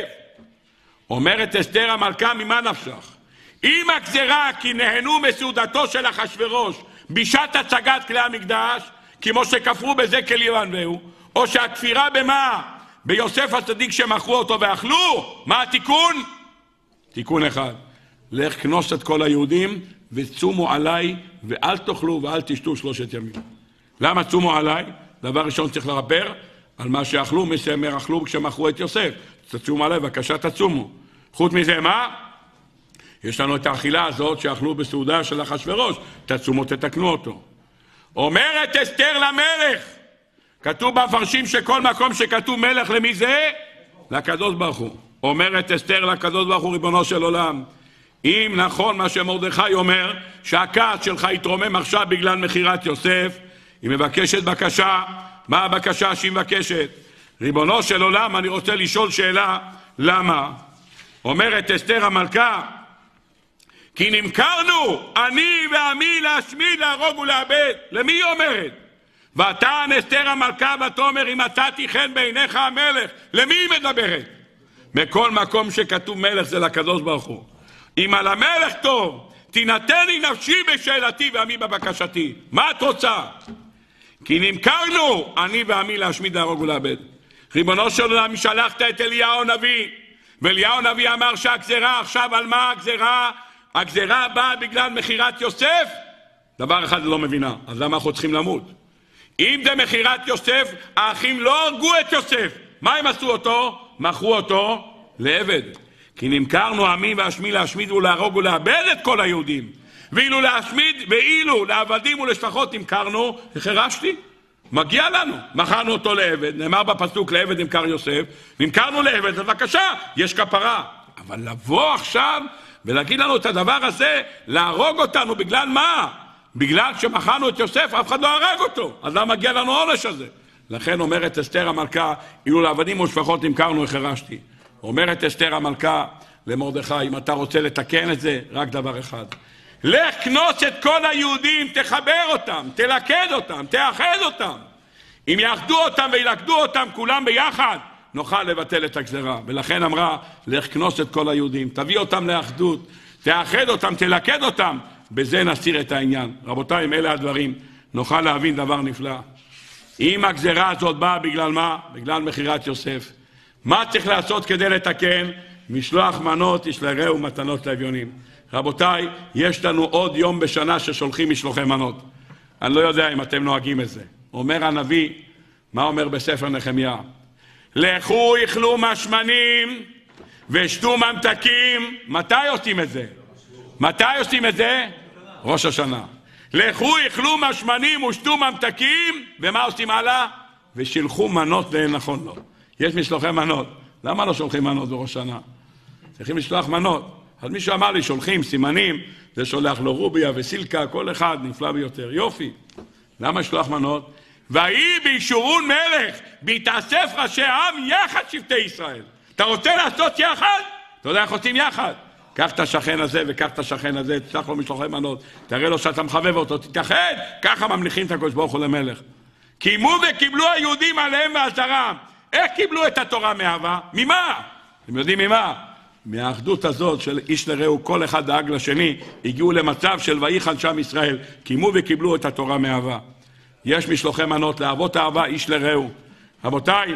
אומרת אסתר המלכה, ממה נפשך? אם הגזרה כי נהנו מסעודתו של אחשוורוש בשעת הצגת כלי המקדש, כמו שכפרו בזה כלי וענווהו, או שהכפירה במה? ביוסף הצדיק שמכרו אותו ואכלו. מה התיקון? תיקון אחד, לך כנוס את כל היהודים וצומו עליי ואל תאכלו ואל תשתו שלושת ימים. למה צומו עליי? דבר ראשון צריך לרפר על מה שאכלו, מי שהם אכלו כשמכרו את יוסף. תצומו עליי, בבקשה תצומו. חוץ מזה מה? יש לנו את האכילה הזאת שאכלו בסעודה של אחשוורוש, תצומו תתקנו אותו. אומרת אסתר למלך, כתוב במפרשים שכל מקום שכתוב מלך למי זה? לקדוש ברוך הוא. אומרת אסתר לקדוש ברוך הוא, ריבונו של עולם, אם נכון מה שמרדכי אומר, שהכעס שלך יתרומם עכשיו בגלל מחירת יוסף, היא מבקשת בקשה. מה הבקשה שהיא מבקשת? ריבונו של עולם, אני רוצה לשאול שאלה, למה? אומרת אסתר המלכה, כי נמכרנו אני ועמי להשמיד, להרוג ולאבד. למי היא אומרת? ותען אסתר המלכה ותאמר, אם מצאתי חן בעיניך המלך. למי היא מדברת? בכל מקום שכתוב מלך זה לקדוש ברוך הוא. אם על המלך טוב, תינתני נפשי בשאלתי ועמי בבקשתי. מה את רוצה? כי נמכרנו אני ועמי להשמיד, להרוג ולאבד. ריבונו של עולם, שלחת את אליהו הנביא, ואליהו הנביא אמר שהגזרה עכשיו על מה הגזרה? הגזרה באה בגלל מחירת יוסף? דבר אחד לא מבינה, אז למה אנחנו צריכים למות? אם זה מחירת יוסף, האחים לא הרגו את יוסף. מה הם עשו אותו? מכרו אותו לעבד. כי נמכרנו עמי והשמי להשמיד ולהרוג ולאבד את כל היהודים. ואילו להשמיד, ואילו לעבדים ולשפחות נמכרנו, החרשתי. מגיע לנו. מכרנו אותו לעבד, נאמר בפסוק לעבד נמכר יוסף, נמכרנו לעבד, אז בבקשה, יש כפרה. אבל לבוא עכשיו ולהגיד לנו את הדבר הזה, להרוג אותנו בגלל מה? בגלל שמכרנו את יוסף, אף אחד לא הרג אותו. אז למה מגיע לנו העונש הזה? לכן אומרת אסתר המלכה, אילו לעבדים ושפחות נמכרנו, החרשתי. אומרת אסתר המלכה למרדכי, אם אתה רוצה לתקן את זה, רק דבר אחד. לך כנוס את כל היהודים, תחבר אותם, תלכד אותם, תאחד אותם. אם יאחדו אותם וילכדו אותם כולם ביחד, נוכל לבטל את הגזרה. ולכן אמרה, לך כנוס את כל היהודים, תביא אותם לאחדות, תאחד אותם, תלכד אותם, בזה נסיר את העניין. רבותיי, אם אלה הדברים, נוכל להבין דבר נפלא. אם הגזרה הזאת באה בגלל מה? בגלל מחירת יוסף. מה צריך לעשות כדי לתקן? משלוח מנות ישלחהו מתנות לאביונים. רבותיי, יש לנו עוד יום בשנה ששולחים משלוחי מנות. אני לא יודע אם אתם נוהגים את זה. אומר הנביא, מה אומר בספר נחמיה? לכו יאכלו משמנים ושתו ממתקים. מתי עושים את זה? מתי עושים את זה? ראש השנה. לכו יאכלו משמנים ושתו ממתקים, ומה עושים הלאה? ושילחו מנות לאין נכון לו. יש משלוחי מנות. למה לא שולחים מנות בראש שנה? צריכים לשלוח מנות. אז מישהו אמר לי, שולחים סימנים, זה שולח לו רוביה וסילקה, כל אחד נפלא ביותר. יופי. למה לשלוח מנות? ויהי בישורון מלך, בהתאסף ראשי העם יחד שבטי ישראל. אתה רוצה לעשות יחד? אתה יודע איך עושים יחד? קח את השכן הזה וקח את השכן הזה, תשלח לו משלוחי מנות, תראה לו שאתה מחבב אותו, תתאחד. ככה ממליכים את הקדוש ברוך הוא למלך. קיימו וקיבלו היהודים עליהם ועזרם. איך קיבלו את התורה מאהבה? ממה? אתם יודעים ממה? מהאחדות הזאת של איש לרעהו, כל אחד דאג לשני, הגיעו למצב של ויחן שם ישראל, קיימו וקיבלו את התורה מאהבה. יש משלוחי מנות לאהבות אהבה איש לרעהו. רבותיי,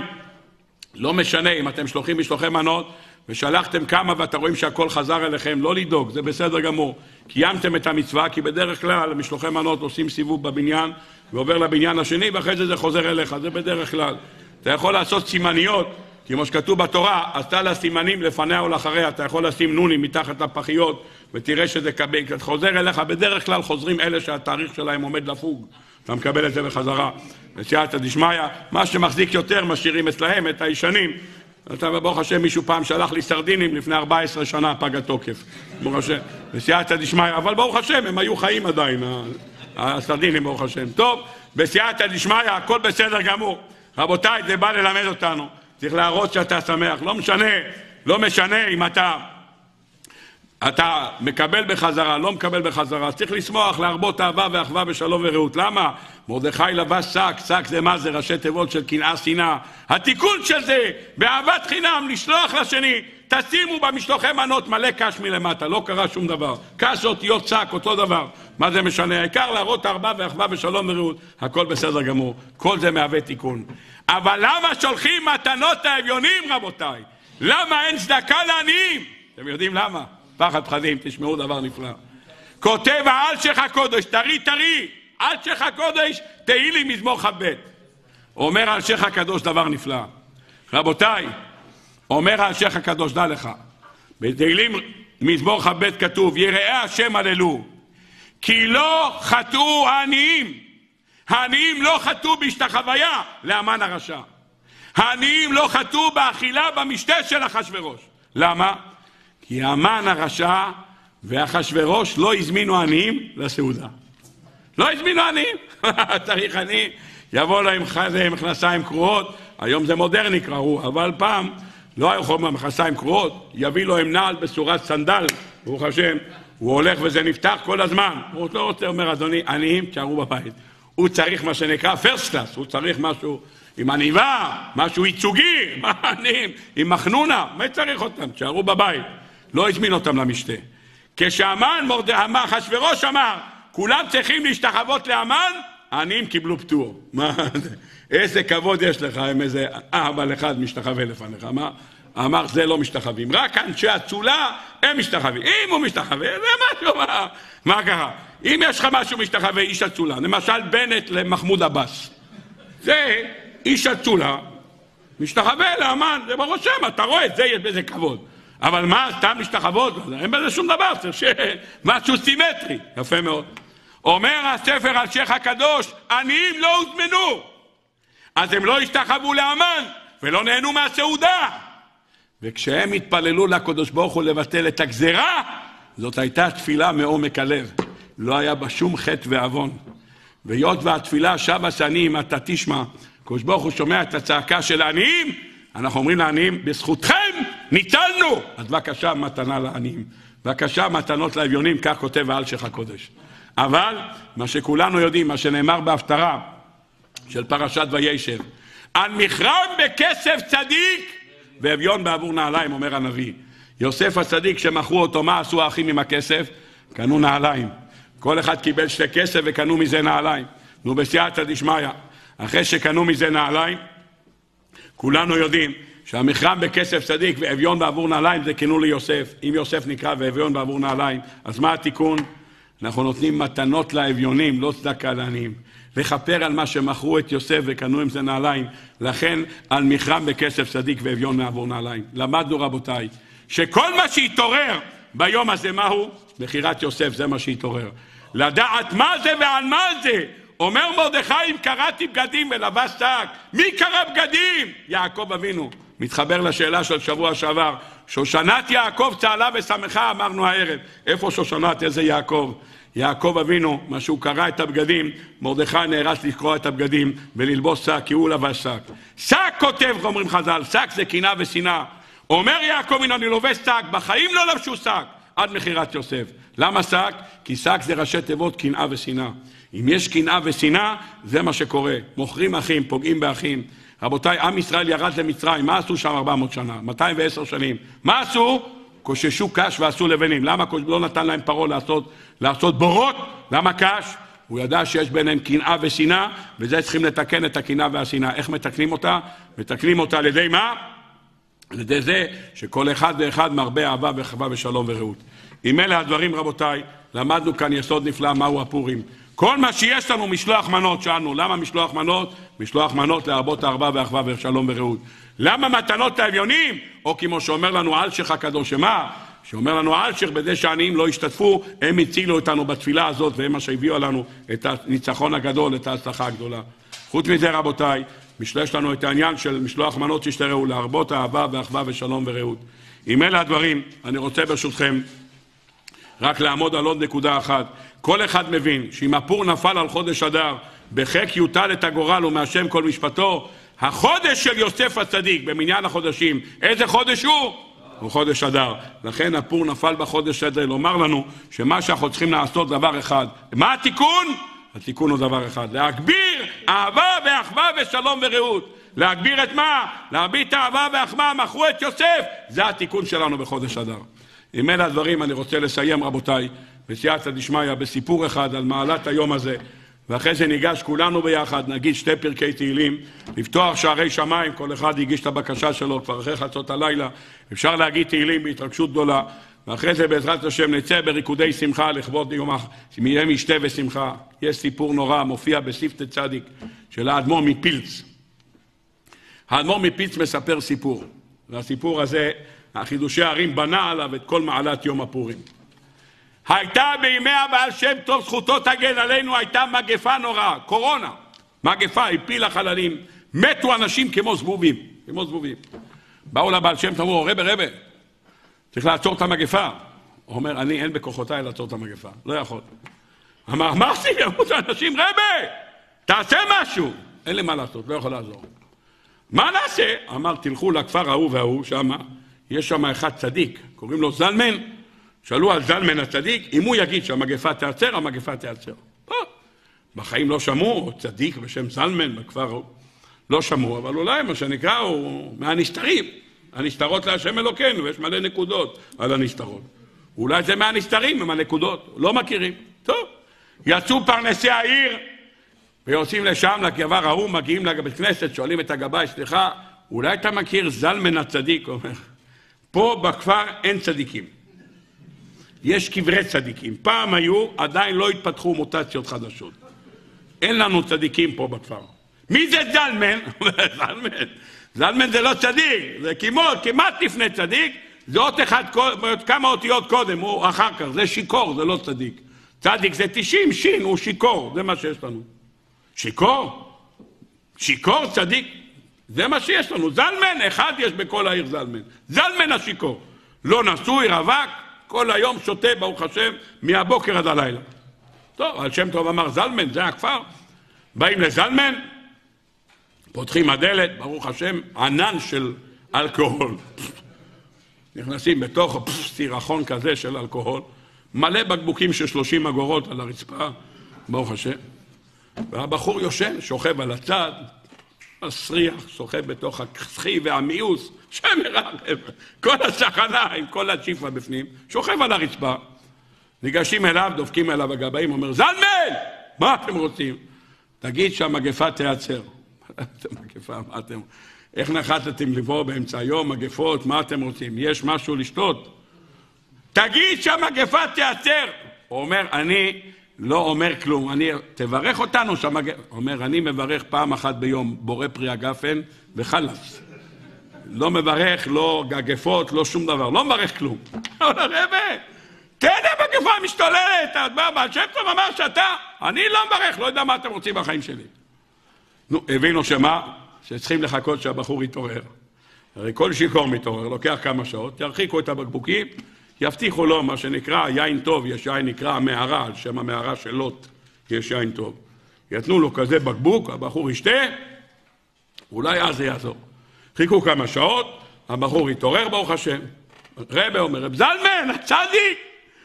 לא משנה אם אתם שלוחים משלוחי מנות ושלחתם כמה ואתה רואים שהכל חזר אליכם, לא לדאוג, זה בסדר גמור. קיימתם את המצווה, כי בדרך כלל משלוחי מנות עושים סיבוב בבניין ועובר לבניין השני ואחרי זה זה חוזר אליך, זה בדרך כלל. אתה יכול לעשות סימניות, כמו שכתוב בתורה, עשתה לה סימנים לפניה או לאחריה, אתה יכול לשים נונים מתחת לפחיות ותראה שזה חוזר אליך, בדרך כלל חוזרים אלה שהתאריך שלהם עומד לפוג. אתה מקבל את זה בחזרה. בסייעתא דשמיא, מה שמחזיק יותר משאירים אצלהם את הישנים. אתה ברוך השם, מישהו פעם שלח לי סרדינים לפני ארבע עשרה שנה פג התוקף. ברוך השם, בסייעתא דשמיא, אבל ברוך השם, הם היו חיים עדיין, הסרדינים ברוך השם. טוב, בסייעתא דשמיא, הכל בסדר גמור. רבותיי, זה בא ללמד אותנו. צריך להראות שאתה שמח. לא משנה, לא משנה אם אתה אתה מקבל בחזרה, לא מקבל בחזרה. צריך לשמוח, להרבות אהבה ואחווה ושלום ורעות. למה? מרדכי לבש שק, שק זה מה? זה ראשי תיבות של קנאה שנאה. התיקון של זה, באהבת חינם, לשלוח לשני. תשימו במשלוחי מנות מלא קש מלמטה, לא קרה שום דבר. קש אותיות שק, אותו דבר. מה זה משנה? העיקר להראות אהבה ואחווה ושלום ורעות. הכל בסדר גמור. כל זה מהווה תיקון. אבל למה שולחים מתנות לאביונים, רבותיי? למה אין צדקה לעניים? אתם יודעים למה? פחד פחדים, תשמעו דבר נפלא. כותב האלשיך הקודש, תרי תרי, אלשיך הקודש, תהילים מזמור כ"ב. אומר האלשיך הקדוש דבר נפלא. רבותיי, אומר האלשיך הקדוש, דע לך, בתהילים מזמור כ"ב כתוב, יראי השם הללו, כי לא חטאו העניים. העניים לא חטאו בהשתחוויה לאמן הרשע. העניים לא חטאו באכילה במשתה של אחשוורוש. למה? כי המן הרשע ואחשוורוש לא הזמינו עניים לסעודה. לא הזמינו עניים. צריך עני, יבוא להם חזה מכנסיים קרועות, היום זה מודרני קראו, אבל פעם לא היו יכולים מכנסיים קרועות, יביא לו עם נעל בצורת סנדל, ברוך השם, הוא הולך וזה נפתח כל הזמן. הוא לא רוצה, אומר אדוני, עניים תשארו בבית. הוא צריך מה שנקרא פרסט קלאס, הוא צריך משהו עם עניבה, משהו ייצוגי, מה עניים, עם מחנונה, מה צריך אותם? תשארו בבית. לא הזמין אותם למשתה. כשהמן אחשוורוש אמר, כולם צריכים להשתחוות לאמן, העניים קיבלו פטור. מה זה? איזה כבוד יש לך עם איזה אהבל אחד משתחווה לפניך. מה? אמר, זה לא משתחווים. רק אנשי הצולה הם משתחווים. אם הוא משתחווה, זה משהו, מה? מה קרה? אם יש לך משהו משתחווה, איש הצולה, למשל בנט למחמוד עבאס. זה איש הצולה, משתחווה לאמן, זה בראש שם, אתה רואה, זה יש בזה כבוד. אבל מה, סתם משתחוות? אין בזה שום דבר, צריך משהו סימטרי. יפה מאוד. אומר הספר אלשיך הקדוש, עניים לא הוזמנו. אז הם לא השתחוו לאמן, ולא נהנו מהסעודה. וכשהם התפללו לקדוש ברוך הוא לבטל את הגזרה, זאת הייתה תפילה מעומק הלב. לא היה בה שום חטא ועוון. והיות והתפילה שבה שנים, אתה תשמע, הקדוש ברוך הוא שומע את הצעקה של העניים, אנחנו אומרים לעניים, בזכותכם ניצלנו. אז בבקשה מתנה לעניים, בבקשה מתנות לאביונים, כך כותב האלשיך הקודש. אבל מה שכולנו יודעים, מה שנאמר בהפטרה של פרשת וישב, על מכרם בכסף צדיק ואביון בעבור נעליים, אומר הנביא. יוסף הצדיק שמכרו אותו, מה עשו האחים עם הכסף? קנו נעליים. כל אחד קיבל שתי כסף וקנו מזה נעליים. נו, בסייעתא דשמיא, אחרי שקנו מזה נעליים, כולנו יודעים שהמחרם בכסף צדיק ואביון בעבור נעליים זה כינו ליוסף. אם יוסף נקרא ואביון בעבור נעליים, אז מה התיקון? אנחנו נותנים מתנות לאביונים, לא צדקה לעניים. לכפר על מה שמכרו את יוסף וקנו עם זה נעליים. לכן על מחרם בכסף צדיק ואביון בעבור נעליים. למדנו רבותיי, שכל מה שהתעורר ביום הזה מהו? מכירת יוסף, זה מה שהתעורר. לדעת מה זה ועל מה זה. אומר מרדכי, אם קראתי בגדים ולבש שק, מי קרא בגדים? יעקב אבינו. מתחבר לשאלה של שבוע שעבר. שושנת יעקב צהלה ושמחה, אמרנו הערב. איפה שושנת? איזה יעקב? יעקב אבינו, מה שהוא קרא את הבגדים, מרדכי נהרס לקרוא את הבגדים וללבוש שק, כי הוא לבש שק. שק כותב, אומרים חז"ל, שק זה קנאה ושנאה. אומר יעקב אבינו, אני לובש שק, בחיים לא לבשו שק, עד מכירת יוסף. למה שק? כי שק זה ראשי תיבות קנאה ושנאה. אם יש קנאה ושנאה, זה מה שקורה. מוכרים אחים, פוגעים באחים. רבותיי, עם ישראל ירד למצרים, מה עשו שם ארבע מאות שנה? מאתיים ועשר שנים. מה עשו? קוששו קש ועשו לבנים. למה לא נתן להם פרעה לעשות, לעשות בורות? למה קש? הוא ידע שיש ביניהם קנאה ושנאה, וזה צריכים לתקן את הקנאה והשנאה. איך מתקנים אותה? מתקנים אותה על ידי מה? על ידי זה שכל אחד ואחד מרבה אהבה וחווה ושלום ורעות. עם אלה הדברים רבותיי, למדנו כאן יסוד נפלא מהו הפורים. כל מה שיש לנו משלוח מנות שאלנו, למה משלוח מנות? משלוח מנות להרבות האהבה והאחווה ושלום ורעות. למה מתנות לאביונים? או כמו שאומר לנו אלשיך הקדוש, שמה? שאומר לנו אלשיך בזה שהעניים לא השתתפו, הם הצילו אותנו בתפילה הזאת, והם מה שהביאו לנו את הניצחון הגדול, את ההצלחה הגדולה. חוץ מזה רבותיי, משלש לנו את העניין של משלוח מנות שתראו, להרבות האהבה והאחווה ושלום ורעות. עם אלה הדברים, אני רוצה ברשותכם רק לעמוד על עוד נקודה אחת. כל אחד מבין שאם הפור נפל על חודש אדר, בחק יוטל את הגורל ומהשם כל משפטו, החודש של יוסף הצדיק במניין החודשים, איזה חודש הוא? הוא חודש אדר. לכן הפור נפל בחודש אדר, לומר לנו שמה שאנחנו צריכים לעשות דבר אחד. מה התיקון? התיקון הוא דבר אחד, להגביר אהבה ואחווה ושלום ורעות. להגביר את מה? להגביר את האהבה והאחווה, מכרו את יוסף. זה התיקון שלנו בחודש אדר. עם אלה הדברים אני רוצה לסיים רבותיי, בסייעתא דשמיא, בסיפור אחד על מעלת היום הזה, ואחרי זה ניגש כולנו ביחד, נגיד שתי פרקי תהילים, לפתוח שערי שמיים, כל אחד יגיש את הבקשה שלו, כבר אחרי חצות הלילה, אפשר להגיד תהילים בהתרגשות גדולה, ואחרי זה בעזרת השם נצא בריקודי שמחה לכבוד יום יהיה משתה ושמחה. יש סיפור נורא, מופיע בספתי צדיק של האדמו"ר מפילץ. האדמו"ר מפילץ מספר סיפור, והסיפור הזה, החידושי הערים בנה עליו את כל מעלת יום הפורים. הייתה בימי הבעל שם טוב, זכותו תגן עלינו, הייתה מגפה נוראה, קורונה. מגפה, הפילה חללים, מתו אנשים כמו זבובים, כמו זבובים. באו לבעל שם טוב, אמרו, רבה, רבה, צריך לעצור את המגפה. הוא אומר, אני אין בכוחותיי לעצור את המגפה, לא יכול. אמר, מה עושים? אמרו אנשים, רבה, תעשה משהו. אין לי מה לעשות, לא יכול לעזור. מה נעשה? אמר, תלכו לכפר ההוא וההוא, שמה, יש שם אחד צדיק, קוראים לו זלמן. שאלו על זלמן הצדיק, אם הוא יגיד שהמגפה תעצר, המגפה תעצר. לא. בחיים לא שמעו, צדיק בשם זלמן בכפר, לא שמעו, אבל אולי מה שנקרא הוא מהנסתרים. הנסתרות להשם אלוקינו, ויש מלא נקודות על הנסתרות. אולי זה מהנסתרים, עם הנקודות, לא מכירים. טוב, יצאו פרנסי העיר, ויוצאים לשם לגבר ההוא, מגיעים לבית כנסת, שואלים את הגבאי, סליחה, אולי אתה מכיר זלמן הצדיק? אומר, פה בכפר אין צדיקים. יש קברי צדיקים. פעם היו, עדיין לא התפתחו מוטציות חדשות. אין לנו צדיקים פה בכפר. מי זה זלמן? זלמן. זלמן זה לא צדיק. זה כמעט, כמעט לפני צדיק. זה עוד אחד, כמה אותיות קודם, או אחר כך. זה שיקור, זה לא צדיק. צדיק זה תשעים, שין, הוא שיקור. זה מה שיש לנו. שיקור? שיקור, צדיק. זה מה שיש לנו. זלמן, אחד יש בכל העיר זלמן. זלמן השיקור. לא נשוי, רווק. כל היום שותה, ברוך השם, מהבוקר עד הלילה. טוב, על שם טוב אמר זלמן, זה הכפר. באים לזלמן, פותחים הדלת, ברוך השם, ענן של אלכוהול. נכנסים בתוך סירחון כזה של אלכוהול, מלא בקבוקים של שלושים אגורות על הרצפה, ברוך השם. והבחור יושן, שוכב על הצד, מסריח, שוכב בתוך הסחי והמיוס, שם מרחב, כל השחנה עם כל הצ'יפה בפנים, שוכב על הרצפה. ניגשים אליו, דופקים אליו הגבאים, אומר, זלמן, מה אתם רוצים? תגיד שהמגפה תיעצר. מגפה, מה אתם... איך נחתתם לבוא באמצע היום, מגפות, מה אתם רוצים? יש משהו לשתות? תגיד שהמגפה תיעצר! הוא אומר, אני לא אומר כלום, אני... תברך אותנו שהמגפה... הוא אומר, אני מברך פעם אחת ביום, בורא פרי הגפן וחלס. לא מברך, לא גגפות, לא שום דבר, לא מברך כלום. הוא אומר, רבי, כן, המגפה משתוללת, בעל שם טוב אמר שאתה, אני לא מברך, לא יודע מה אתם רוצים בחיים שלי. נו, הבינו שמה? שצריכים לחכות שהבחור יתעורר. הרי כל שיקור מתעורר, לוקח כמה שעות, ירחיקו את הבקבוקים, יבטיחו לו מה שנקרא יין טוב, יש יין נקרא המערה, על שם המערה של לוט, יש יין טוב. יתנו לו כזה בקבוק, הבחור ישתה, אולי אז זה יעזור. חיכו כמה שעות, הבחור יתעורר ברוך השם. רבי אומר, רב זלמן, הצדיק!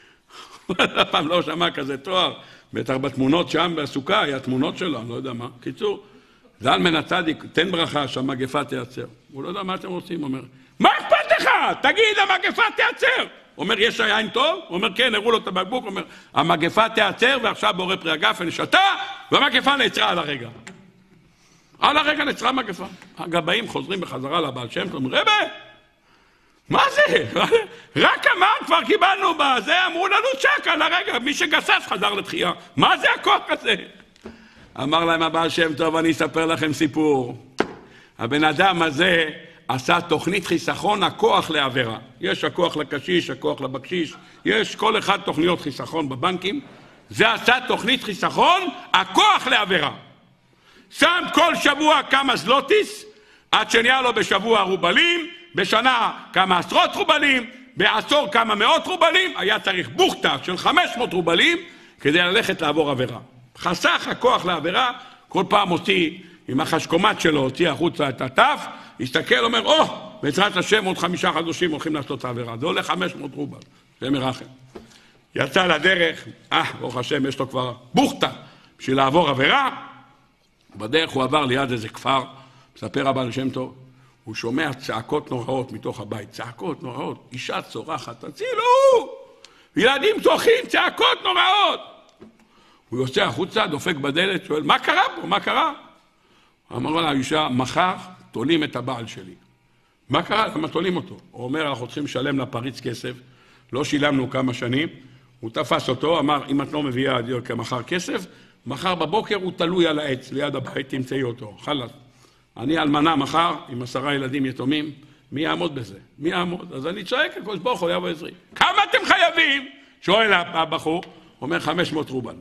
אף פעם לא שמע כזה תואר, בטח בתמונות שם בסוכה, היה תמונות שלו, אני לא יודע מה. קיצור, זלמן הצדיק, תן ברכה שהמגפה תיעצר. הוא לא יודע מה אתם רוצים, הוא אומר, מה אכפת לך? תגיד, המגפה תיעצר! הוא אומר, יש יין טוב? הוא אומר, כן, הראו לו את הבקבוק, הוא אומר, המגפה תיעצר, ועכשיו בורא פרי הגפן שתה, והמגפה נעצרה על הרגע. על הרגע נעצרה המגפה. הגבאים חוזרים בחזרה לבעל שם טוב, רבי, מה זה? רק אמר, כבר קיבלנו בזה, אמרו לנו צ'ק על הרגע, מי שגסס חזר לתחייה. מה זה הכוח הזה? אמר להם הבעל שם טוב, אני אספר לכם סיפור. הבן אדם הזה עשה תוכנית חיסכון, הכוח לעבירה. יש הכוח לקשיש, הכוח לבקשיש, יש כל אחד תוכניות חיסכון בבנקים. זה עשה תוכנית חיסכון, הכוח לעבירה. שם כל שבוע כמה זלוטיס, עד שנהיה לו בשבוע רובלים, בשנה כמה עשרות רובלים, בעשור כמה מאות רובלים, היה צריך בוכתה של חמש מאות רובלים כדי ללכת לעבור עבירה. חסך הכוח לעבירה, כל פעם הוציא עם החשקומט שלו, הוציא החוצה את הטף, הסתכל, אומר, או, oh, בעזרת השם עוד חמישה חדשים הולכים לעשות את העבירה, זה עולה חמש מאות רובל, זה מרחם. יצא לדרך, אה, ברוך השם, יש לו כבר בוכתה בשביל לעבור עבירה, בדרך הוא עבר ליד איזה כפר, מספר הבעל שם טוב, הוא שומע צעקות נוראות מתוך הבית, צעקות נוראות, אישה צורחת, תצילו! ילדים צורחים, צעקות נוראות! הוא יוצא החוצה, דופק בדלת, שואל, מה קרה פה? מה קרה? אמר לה האישה, מחר תולים את הבעל שלי. מה קרה? למה תולים אותו? הוא אומר, אנחנו צריכים לשלם לפריץ כסף, לא שילמנו כמה שנים, הוא תפס אותו, אמר, אם את לא מביאה עד כמחר כסף, מחר בבוקר הוא תלוי על העץ, ליד הבית, תמצאי אותו, חלס. אני אלמנה מחר, עם עשרה ילדים יתומים, מי יעמוד בזה? מי יעמוד? אז אני צועק, הקדוש ברוך הוא יבוא עזרי. כמה אתם חייבים? שואל הבחור, אומר חמש מאות רובל.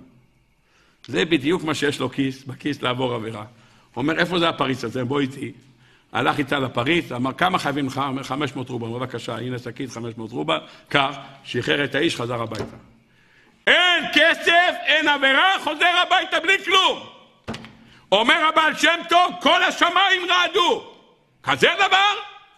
זה בדיוק מה שיש לו כיס, בכיס לעבור עבירה. הוא אומר, איפה זה הפריץ הזה? בוא איתי. הלך איתה לפריץ, אמר, כמה חייבים לך? אומר, חמש מאות רובל. בבקשה, הנה שקית, חמש מאות רובל. כך, שחרר את האיש, חזר הביתה. אין כסף, אין עבירה, חוזר הביתה בלי כלום. אומר הבעל שם טוב, כל השמיים רעדו. כזה דבר?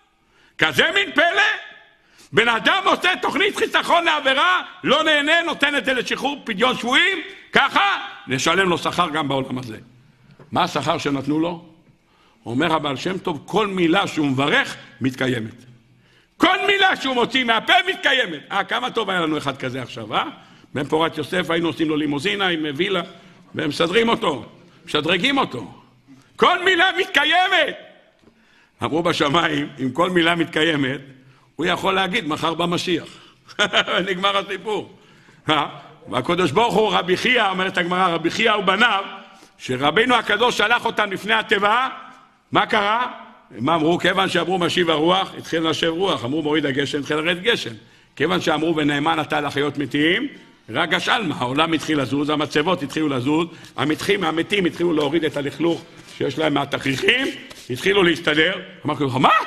כזה מין פלא? בן אדם עושה תוכנית חיסכון לעבירה, לא נהנה, נותן את זה לשחרור פדיון שבויים, ככה נשלם לו שכר גם בעולם הזה. מה השכר שנתנו לו? אומר הבעל שם טוב, כל מילה שהוא מברך, מתקיימת. כל מילה שהוא מוציא מהפה, מתקיימת. אה, כמה טוב היה לנו אחד כזה עכשיו, אה? בן פורת יוסף, היינו עושים לו לימוזינה עם וילה, והם מסדרים אותו, משדרגים אותו. כל מילה מתקיימת! אמרו בשמיים, אם כל מילה מתקיימת, הוא יכול להגיד מחר במשיח. נגמר הסיפור. והקדוש ברוך הוא, רבי חייא, אומרת הגמרא, רבי חייא ובניו, שרבינו הקדוש שלח אותם לפני התיבה, מה קרה? הם אמרו, כיוון שאמרו משיב הרוח, התחיל לשב רוח, אמרו מוריד הגשם, התחיל לרד גשם. כיוון שאמרו ונאמן אתה לחיות מתים, רגש אלמה, העולם התחיל לזוז, המצבות התחילו לזוז, המתחים, המתים התחילו להוריד את הלכלוך שיש להם מהתכריכים, התחילו להסתדר. אמר ככה, מה?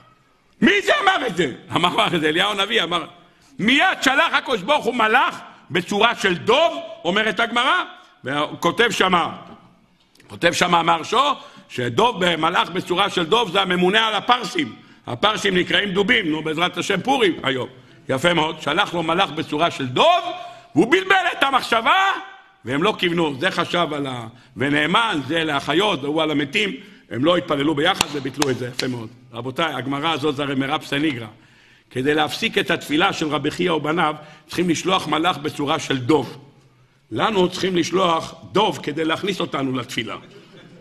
מי זה אמר את זה? אמר את זה, אליהו הנביא אמר, מיד שלח הקדוש ברוך הוא מלאך בצורה של דוב, אומרת הגמרא, והוא כותב שמה, כותב שמה מרשו, שדוב, מלאך בצורה של דוב זה הממונה על הפרסים. הפרסים נקראים דובים, נו בעזרת השם פורים היום. יפה מאוד, שלח לו מלאך בצורה של דוב, והוא בלבל את המחשבה, והם לא כיוונו, זה חשב על ה... ונאמן, זה לאחיות, והוא על המתים, הם לא התפללו ביחד וביטלו את זה, יפה מאוד. רבותיי, הגמרא הזאת זה הרי מרב סניגרא. כדי להפסיק את התפילה של רבי חייא ובניו, צריכים לשלוח מלאך בצורה של דוב. לנו צריכים לשלוח דוב כדי להכניס אותנו לתפילה.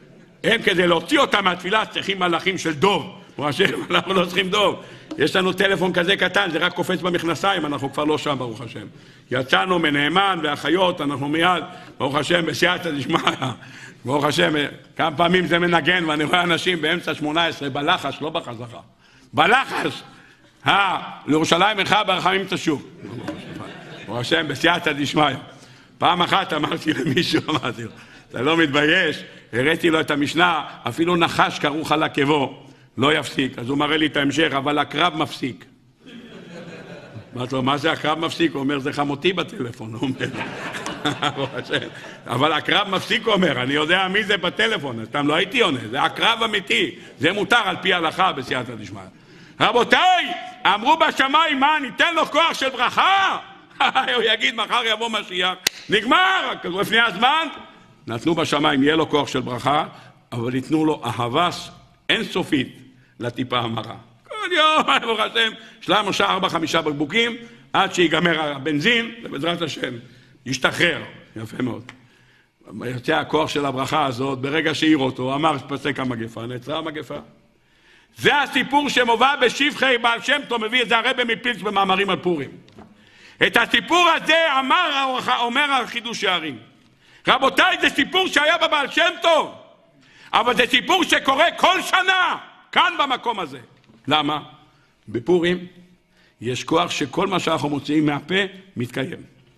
הם כדי להוציא אותם מהתפילה צריכים מלאכים של דוב. ברוך השם, אנחנו לא צריכים דוב. יש לנו טלפון כזה קטן, זה רק קופץ במכנסיים, אנחנו כבר לא שם, ברוך השם. יצאנו מנאמן ואחיות, אנחנו מיד, ברוך השם, בסייעתא דשמיא. ברוך השם, כמה פעמים זה מנגן, ואני רואה אנשים באמצע שמונה עשרה בלחש, לא בחזרה. בלחש! אה, לירושלים לך ברחמים תשוב. ברוך השם, בסייעתא דשמיא. פעם אחת אמרתי למישהו, אמרתי לו, אתה לא מתבייש? הראיתי לו את המשנה, אפילו נחש כרוך על עקבו, לא יפסיק. אז הוא מראה לי את ההמשך, אבל הקרב מפסיק. אמרתי לו, מה זה הקרב מפסיק? הוא אומר, זה חמותי בטלפון, הוא אומר. אבל הקרב מפסיק, הוא אומר, אני יודע מי זה בטלפון, סתם לא הייתי עונה, זה הקרב אמיתי, זה מותר על פי ההלכה בסייעתא דשמיא. רבותיי, אמרו בשמיים, מה, ניתן לו כוח של ברכה? הוא יגיד, מחר יבוא משיח, נגמר, לפני הזמן. נתנו בשמיים, יהיה לו כוח של ברכה, אבל ייתנו לו אהבה אינסופית לטיפה המרה. כל יום, ברוך השם, שלנו שעה ארבע חמישה בקבוקים, עד שיגמר הבנזין, ובעזרת השם, ישתחרר. יפה מאוד. יוצא הכוח של הברכה הזאת, ברגע שהעיר אותו, אמר, פסק המגפה, נעצרה המגפה. זה הסיפור שמובא בשבחי בעל שם טוב, מביא את זה הרבי מפילץ במאמרים על פורים. את הסיפור הזה אמר, אומר החידוש שערים. רבותיי, זה סיפור שהיה בבעל שם טוב, אבל זה סיפור שקורה כל שנה, כאן במקום הזה. למה? בפורים יש כוח שכל מה שאנחנו מוציאים מהפה מתקיים.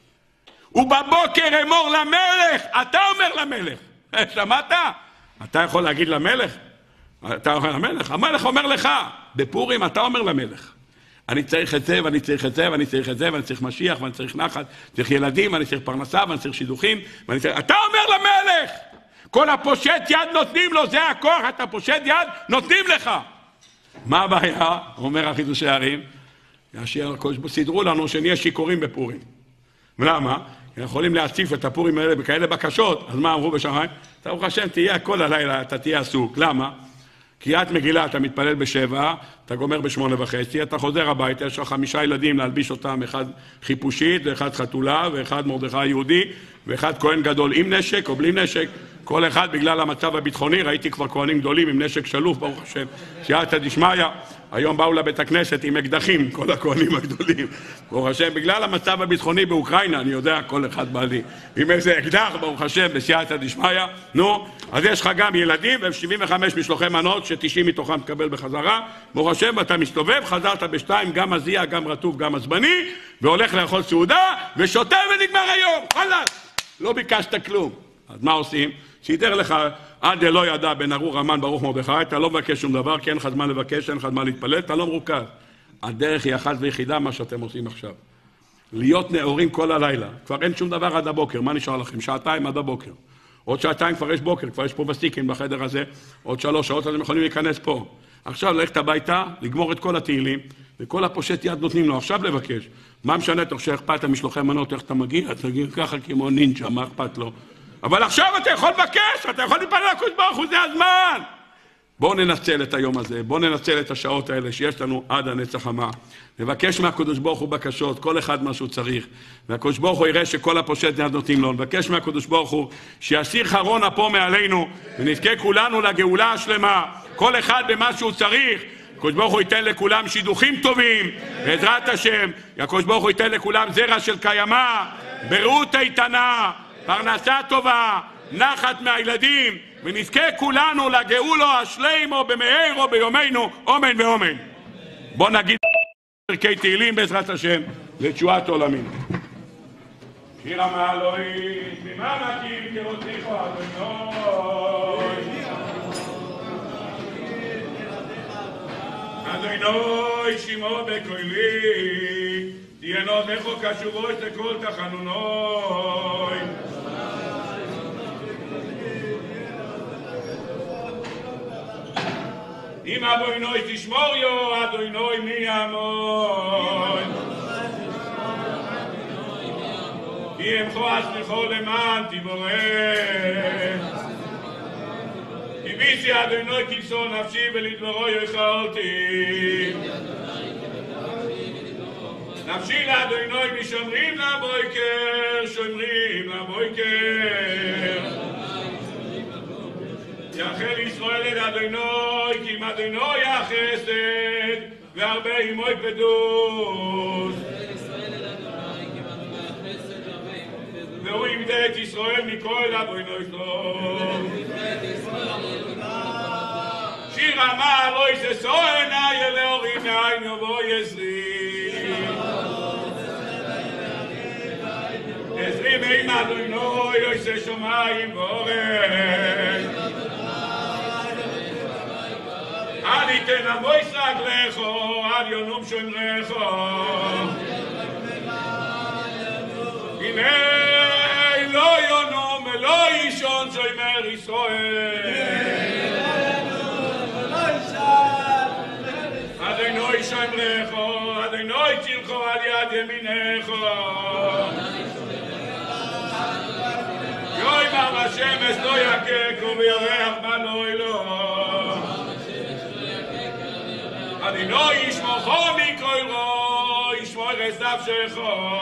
ובבוקר אמור למלך, אתה אומר למלך, שמעת? אתה יכול להגיד למלך? אתה אומר למלך, המלך אומר לך, בפורים אתה אומר למלך. אני צריך את זה, ואני צריך את זה, ואני צריך את זה, ואני צריך משיח, ואני צריך נחת, צריך ילדים, ואני צריך פרנסה, ואני צריך שידוכים, ואני צריך... אתה אומר למלך! כל הפושט יד נותנים לו, זה הכוח, אתה פושט יד, נותנים לך. מה הבעיה? אומר החידוש הערים, סידרו לנו שנהיה שיכורים בפורים. ולמה? יכולים להציף את הפורים האלה בכאלה בקשות, אז מה אמרו בשמיים? ברוך השם, תהיה כל הלילה, אתה תהיה עסוק. למה? קריאת מגילה, אתה מתפלל בשבע, אתה גומר בשמונה וחצי, אתה חוזר הביתה, יש לך חמישה ילדים להלביש אותם, אחד חיפושית, ואחד חתולה, ואחד מרדכי יהודי, ואחד כהן גדול עם נשק או בלי נשק, כל אחד בגלל המצב הביטחוני, ראיתי כבר כהנים גדולים עם נשק שלוף, ברוך השם, סייעתא דשמיא, היום באו לבית הכנסת עם אקדחים, כל הכהנים הגדולים, ברוך השם, בגלל המצב הביטחוני באוקראינה, אני יודע, כל אחד בא לי עם איזה אקדח, ברוך השם, בסייעתא דשמיא, נו, אז יש לך גם ילדים, והם שבעים וחמש משלוחי מנות, ש-תשעים מתוכם תקבל בחזרה, ברוך השם, אתה מסתובב, חזרת בשתיים, גם מזיע, גם רטוב, גם עצבני, והולך לאכול סעודה, ושותה ונגמר היום, חלאס, לא ביקשת כלום. אז מה עושים? שיתר לך, עד לא ידע בן ארור המן ברוך מרדכי, אתה לא מבקש שום דבר, כי אין לך זמן לבקש, אין לך זמן להתפלל, אתה לא מרוכז. הדרך היא אחת ויחידה, מה שאתם עושים עכשיו. להיות נאורים כל הלילה, כבר אין שום דבר עד הבוקר, מה נשאר לכם? שעתיים עד הבוקר. עוד שעתיים כבר יש בוקר, כבר יש פה בסטיקים בחדר הזה, עוד שלוש שעות אתם יכולים להיכנס פה. עכשיו ללכת הביתה, לגמור את כל התהילים, וכל הפושט יד נותנים לו, עכשיו לבקש. מה משנה, תוך שאכפת המשלוחי מנות, איך אתה מגיע? תגיד ככה כמו נינג'ה, מה אכפת לו? אבל עכשיו אתה יכול לבקש, אתה יכול להתפלל לקדוש ברוך הוא, זה הזמן. בואו ננצל את היום הזה, בואו ננצל את השעות האלה שיש לנו עד הנצח המה. נבקש מהקדוש ברוך הוא בקשות, כל אחד מה שהוא צריך. והקדוש ברוך הוא יראה שכל הפושט יד נותנים לו. נבקש מהקדוש ברוך הוא שיסיר חרון אפו מעלינו, ונזכה כולנו לגאולה השלמה, כל אחד במה שהוא צריך. הקדוש ברוך הוא ייתן לכולם שידוכים טובים, בעזרת השם. הקדוש ברוך הוא ייתן לכולם זרע של קיימה, בריאות איתנה, פרנסה טובה, נחת מהילדים, ונזכה כולנו לגאולו השלימו במהר או ביומנו, אמן ואמן. בוא נגיד פרקי תהילים בעזרת השם לתשועת עולמין. שיר המעלואים, ממה מקים כרותיכו אדוני, אדוני שמעו בקולי, תהיינו דכו קשובו את כל תחנונוי. אם אדוני תשמור יו, אדוני מי יעמוד. כי אמחו אסליחו למען תבורך. כי ביסי אדוני כבשו נפשי ולדברו יכולתי. נפשי לאדוני משומרים לבויקר, שומרים לבויקר. יחל ישראל אל אדוני, כי עם אדוני החסד, והרבה עמו פדוס. והוא ימדה את ישראל מכל אדוני טוב. שיר אמר לא יססו עיני אל אורים מעין יבוא יזרי. עזרי בין אדוני לא יסה שמיים ואורץ. אל יתן אבויס רגליך, אל ינום שומריך. הנה לא ינום ולא ישון שומר ישראל. אדוני שומריך, אדוני צילך על יד ימינך. יאמר השמש לא יכך וירח בה לא אלוה. אדוני ישמורך מכל רע, ישמור את נפשך.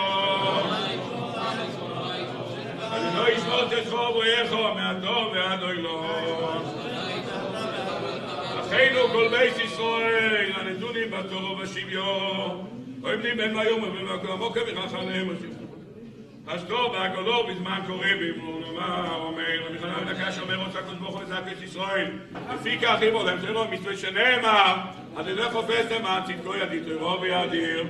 אדוני ישמור את חובך מהטוב ועד אילון. אחינו כל בית ישראל הנתונים בתורה ובשוויון, עומדים בין היום ובין מקום כברך עליהם השם. אשתו והגולו בזמן קורא בימנו נאמר אומר למכנה ונקש אומר רוצה הקדוש ברוך הוא לזעק את ישראל לפי כך יבוא להם שלום מצווה שנאמר עד ידי חופש למען צדקו ידית רוב וידיר.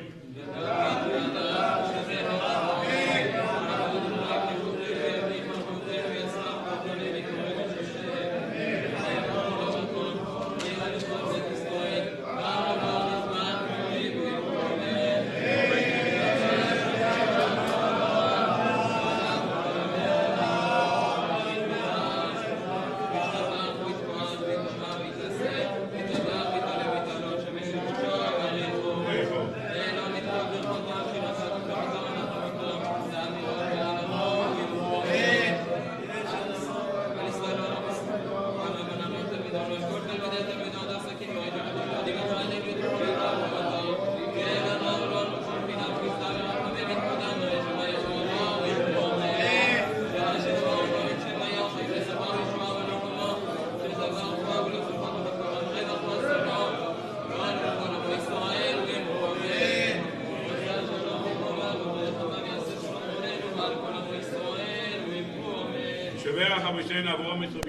שברך אבותינו אברהם יצחק